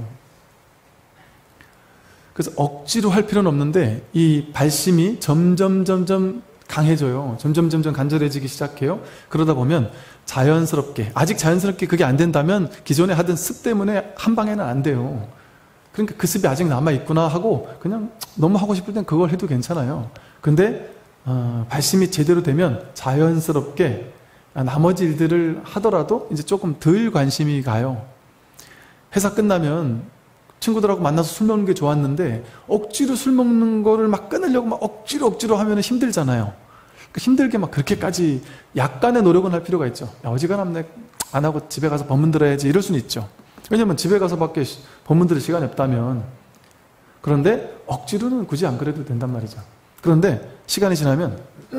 그래서 억지로 할 필요는 없는데 이 발심이 점점 강해져요. 점점 간절해지기 시작해요. 그러다 보면 자연스럽게, 아직 자연스럽게 그게 안 된다면 기존에 하던 습 때문에 한 방에는 안 돼요. 그러니까 그 습이 아직 남아있구나 하고 그냥 너무 하고 싶을 땐 그걸 해도 괜찮아요. 근데 발심이 제대로 되면 자연스럽게 나머지 일들을 하더라도 이제 조금 덜 관심이 가요. 회사 끝나면 친구들하고 만나서 술 먹는 게 좋았는데 억지로 술 먹는 거를 막 끊으려고 막 억지로 하면 힘들잖아요. 그러니까 힘들게 막 그렇게까지 약간의 노력은 할 필요가 있죠. 야, 어지간하면 안 하고 집에 가서 법문 들어야지 이럴 수는 있죠. 왜냐면 집에 가서밖에 법문 들을 시간이 없다면. 그런데 억지로는 굳이 안 그래도 된단 말이죠. 그런데 시간이 지나면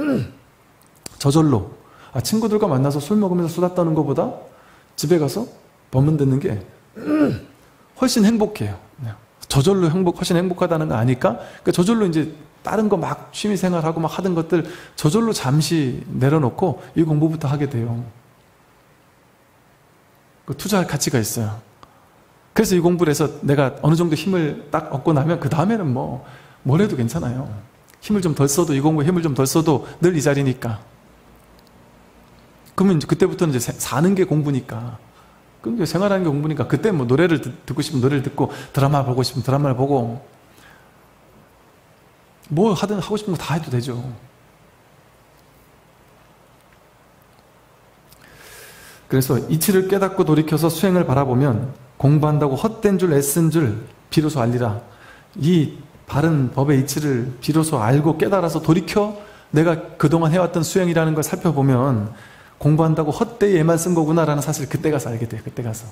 저절로 친구들과 만나서 술 먹으면서 수다 떠는 것보다 집에 가서 법문 듣는 게 훨씬 행복해요. 저절로 훨씬 행복하다는 거 아니까 그러니까 저절로 이제 다른 거 막 취미생활하고 막 하던 것들 저절로 잠시 내려놓고 이 공부부터 하게 돼요. 투자할 가치가 있어요. 그래서 이 공부를 해서 내가 어느 정도 힘을 딱 얻고 나면 그 다음에는 뭘 해도 괜찮아요. 힘을 좀 덜 써도 이 공부에 힘을 좀 덜 써도 늘 이 자리니까. 그러면 이제 그때부터는 이제 사는 게 공부니까. 그러니까 생활하는 게 공부니까 그때 노래를 듣고 싶으면 노래를 듣고 드라마 보고 싶으면 드라마를 보고 뭐 하든 하고 싶은 거 다 해도 되죠. 그래서 이치를 깨닫고 돌이켜서 수행을 바라보면 공부한다고 헛된 줄 애쓴 줄 비로소 알리라. 이 바른 법의 이치를 비로소 알고 깨달아서 돌이켜 내가 그동안 해왔던 수행이라는 걸 살펴보면 공부한다고 헛되이 애만 쓴 거구나라는 사실을 그때 가서 알게 돼요. 그때 가서.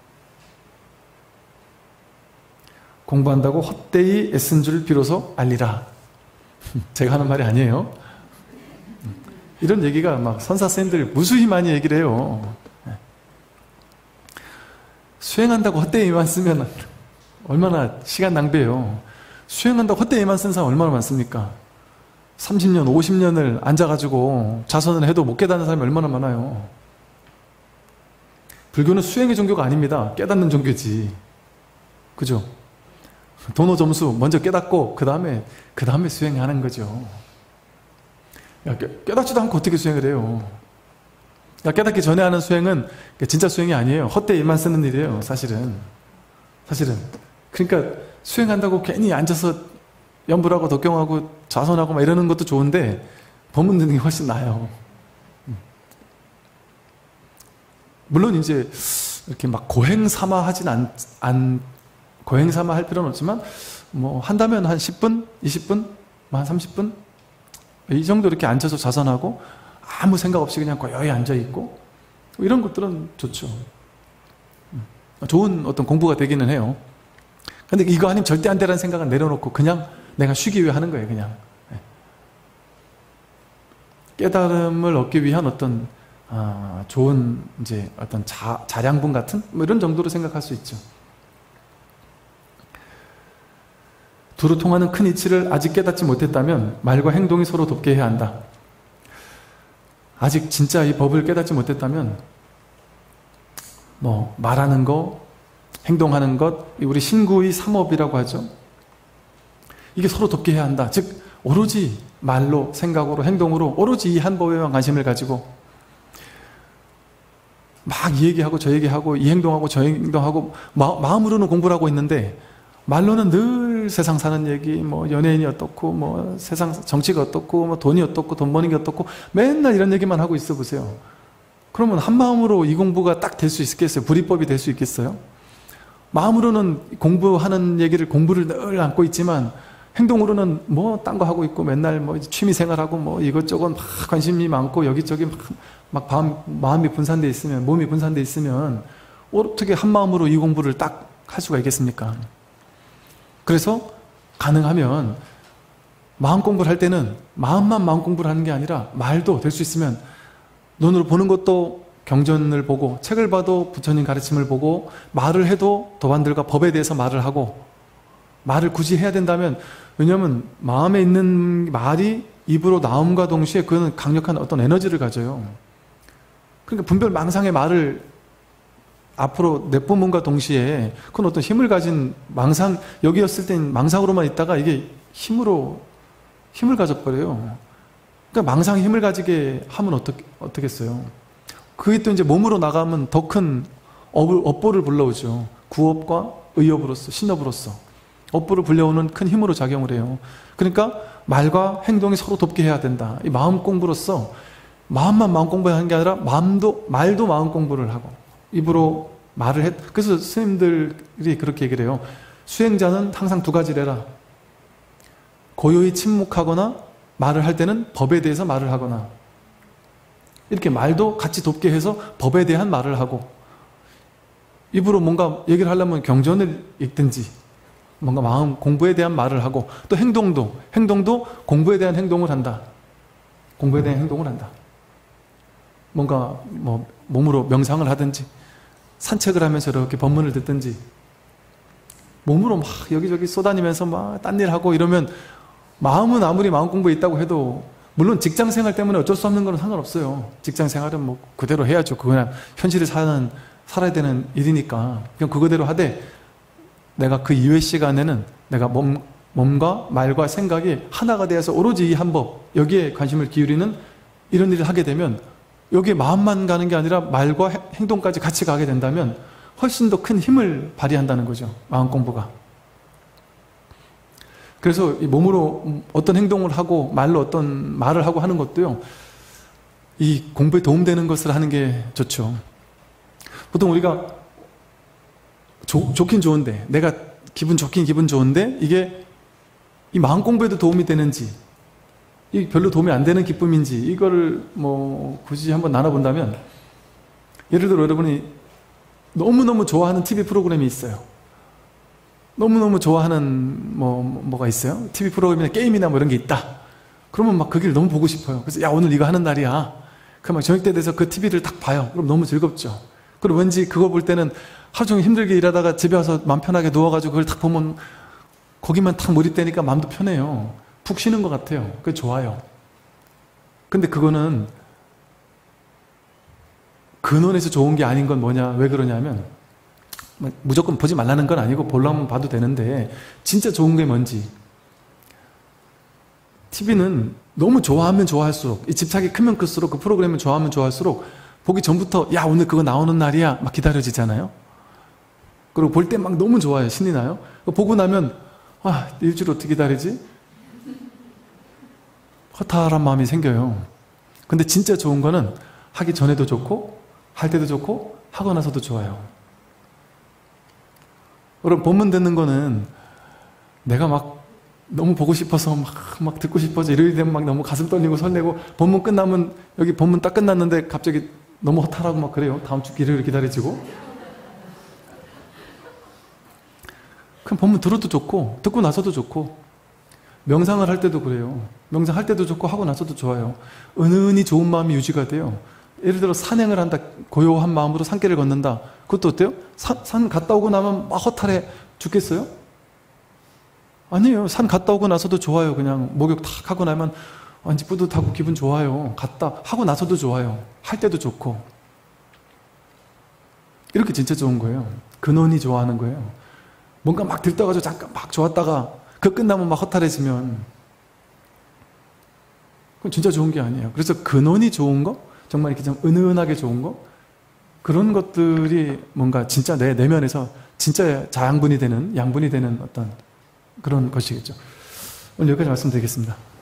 공부한다고 헛되이 애쓴 줄 비로소 알리라. 제가 하는 말이 아니에요. 이런 얘기가 막 선사 선생님들 무수히 많이 얘기를 해요. 수행한다고 헛되이 애만 쓰면 얼마나 시간 낭비예요. 수행한다고 헛되이 애만 쓴 사람 얼마나 많습니까? 30년, 50년을 앉아가지고 자선을 해도 못 깨닫는 사람이 얼마나 많아요. 불교는 수행의 종교가 아닙니다. 깨닫는 종교지. 그죠? 도노 점수 먼저 깨닫고 그 다음에 수행하는 거죠. 야, 깨닫지도 않고 어떻게 수행을 해요? 야, 깨닫기 전에 하는 수행은 진짜 수행이 아니에요. 헛되이 일만 쓰는 일이에요. 사실은. 그러니까 수행한다고 괜히 앉아서 염불하고 덕경하고 자선하고 막 이러는 것도 좋은데 법문 듣는 게 훨씬 나아요. 물론 이제 이렇게 막 고행삼아 하진 고행삼아 할 필요는 없지만 한다면 한 10분, 20분, 한 30분 이 정도 이렇게 앉아서 자선하고 아무 생각 없이 그냥 고요히 앉아있고 이런 것들은 좋죠. 좋은 어떤 공부가 되기는 해요. 근데 이거 아니면 절대 안 되라는 생각은 내려놓고 그냥 내가 쉬기 위해 하는 거예요. 그냥 깨달음을 얻기 위한 어떤 좋은 이제 어떤 자량분 같은 이런 정도로 생각할 수 있죠. 두루 통하는 큰 이치를 아직 깨닫지 못했다면 말과 행동이 서로 돕게 해야 한다. 아직 진짜 이 법을 깨닫지 못했다면 말하는 거, 행동하는 것, 우리 신구의 삼업이라고 하죠. 이게 서로 돕게 해야 한다. 즉 오로지 말로, 생각으로, 행동으로 오로지 이 한 법에만 관심을 가지고 막 이 얘기하고 저 얘기하고 이 행동하고 저 행동하고 마음으로는 공부를 하고 있는데 말로는 늘 세상 사는 얘기, 연예인이 어떻고, 세상 정치가 어떻고, 돈이 어떻고, 돈 버는 게 어떻고, 맨날 이런 얘기만 하고 있어 보세요. 그러면 한 마음으로 이 공부가 딱 될 수 있겠어요? 불이법이 될 수 있겠어요? 마음으로는 공부를 늘 안고 있지만, 행동으로는 딴 거 하고 있고, 맨날 취미 생활하고, 이것저것 막 관심이 많고, 여기저기 막 마음이 분산되어 있으면, 몸이 분산되어 있으면, 어떻게 한 마음으로 이 공부를 딱 할 수가 있겠습니까? 그래서 가능하면 마음 공부를 할 때는 마음만 마음 공부를 하는 게 아니라 말도 될 수 있으면 눈으로 보는 것도 경전을 보고 책을 봐도 부처님 가르침을 보고 말을 해도 도반들과 법에 대해서 말을 하고 말을 굳이 해야 된다면 왜냐하면 마음에 있는 말이 입으로 나옴과 동시에 그는 강력한 어떤 에너지를 가져요. 그러니까 분별망상의 말을 앞으로 내뿜음과 동시에 그건 어떤 힘을 가진 망상, 여기였을 땐 망상으로만 있다가 이게 힘을 가져버려요. 그러니까 망상이 힘을 가지게 하면 어떻겠어요? 그게 또 이제 몸으로 나가면 더 큰 업보를 불러오죠. 구업과 의업으로서, 신업으로서. 업보를 불려오는 큰 힘으로 작용을 해요. 그러니까 말과 행동이 서로 돕게 해야 된다. 이 마음 공부로서 마음만 마음 공부하는 게 아니라 말도 마음 공부를 하고 입으로 말을 그래서 스님들이 그렇게 얘기를 해요. 수행자는 항상 두 가지를 해라. 고요히 침묵하거나 말을 할 때는 법에 대해서 말을 하거나 이렇게 말도 같이 돕게 해서 법에 대한 말을 하고 입으로 뭔가 얘기를 하려면 경전을 읽든지 뭔가 마음 공부에 대한 말을 하고 또 행동도 공부에 대한 행동을 한다. 공부에 대한 행동을 한다. 뭔가 몸으로 명상을 하든지 산책을 하면서 이렇게 법문을 듣든지 몸으로 막 여기저기 쏘다니면서 막 딴 일 하고 이러면 마음은 아무리 마음 공부에 있다고 해도 물론 직장생활 때문에 어쩔 수 없는 건 상관없어요. 직장생활은 뭐 그대로 해야죠. 그거는 현실을 살아야 되는 일이니까 그냥 그거대로 하되 내가 그 이외 시간에는 내가 몸과 말과 생각이 하나가 되어서 오로지 이 한 법 여기에 관심을 기울이는 이런 일을 하게 되면 여기에 마음만 가는 게 아니라 말과 행동까지 같이 가게 된다면 훨씬 더 큰 힘을 발휘한다는 거죠. 마음 공부가. 그래서 이 몸으로 어떤 행동을 하고 말로 어떤 말을 하고 하는 것도요. 이 공부에 도움되는 것을 하는 게 좋죠. 보통 우리가 좋긴 좋은데 내가 기분 좋은데 이게 이 마음 공부에도 도움이 되는지 이 별로 도움이 안 되는 기쁨인지 이거를 굳이 한번 나눠본다면 예를 들어 여러분이 너무너무 좋아하는 TV 프로그램이 있어요. 너무너무 좋아하는 뭐가 있어요? TV 프로그램이나 게임이나 뭐 이런 게 있다. 그러면 막 그 길 너무 보고 싶어요. 그래서 야 오늘 이거 하는 날이야. 그럼 막 저녁 때 돼서 그 TV를 딱 봐요. 그럼 너무 즐겁죠. 그리고 왠지 그거 볼 때는 하루 종일 힘들게 일하다가 집에 와서 마음 편하게 누워가지고 그걸 딱 보면 거기만 탁 몰입되니까 마음도 편해요. 푹 쉬는 것 같아요. 그게 좋아요. 근데 그거는 근원에서 좋은 게 아닌 건 뭐냐? 왜 그러냐면 무조건 보지 말라는 건 아니고 보려면 봐도 되는데 진짜 좋은 게 뭔지 TV는 너무 좋아하면 좋아할수록 이 집착이 크면 클수록 그 프로그램을 좋아하면 좋아할수록 보기 전부터 야 오늘 그거 나오는 날이야 막 기다려지잖아요. 그리고 볼 때 막 너무 좋아요. 신이 나요. 보고 나면 아 일주일 어떻게 기다리지? 허탈한 마음이 생겨요. 근데 진짜 좋은 거는 하기 전에도 좋고 할 때도 좋고 하고 나서도 좋아요. 여러분 본문 듣는 거는 내가 막 너무 보고 싶어서 막 듣고 싶어서 이러게 되면 막 너무 가슴 떨리고 설레고 본문 끝나면 여기 본문 딱 끝났는데 갑자기 너무 허탈하고 막 그래요. 다음 주 길을 기다려지고 그럼 본문 들어도 좋고 듣고 나서도 좋고 명상을 할 때도 그래요. 명상할 때도 좋고 하고 나서도 좋아요. 은은히 좋은 마음이 유지가 돼요. 예를 들어 산행을 한다. 고요한 마음으로 산길을 걷는다. 그것도 어때요? 산 갔다 오고 나면 막 허탈해 죽겠어요? 아니에요. 산 갔다 오고 나서도 좋아요. 그냥 목욕 탁 하고 나면 왠지 뿌듯하고 기분 좋아요. 갔다 하고 나서도 좋아요. 할 때도 좋고 이렇게 진짜 좋은 거예요. 근원이 좋아하는 거예요. 뭔가 막 들떠가지고 잠깐 막 좋았다가 그 끝나면 막 허탈해지면 그건 진짜 좋은 게 아니에요. 그래서 근원이 좋은 거 정말 이렇게 좀 은은하게 좋은 거 그런 것들이 뭔가 진짜 내 내면에서 진짜 양분이 되는 어떤 그런 것이겠죠. 오늘 여기까지 말씀드리겠습니다.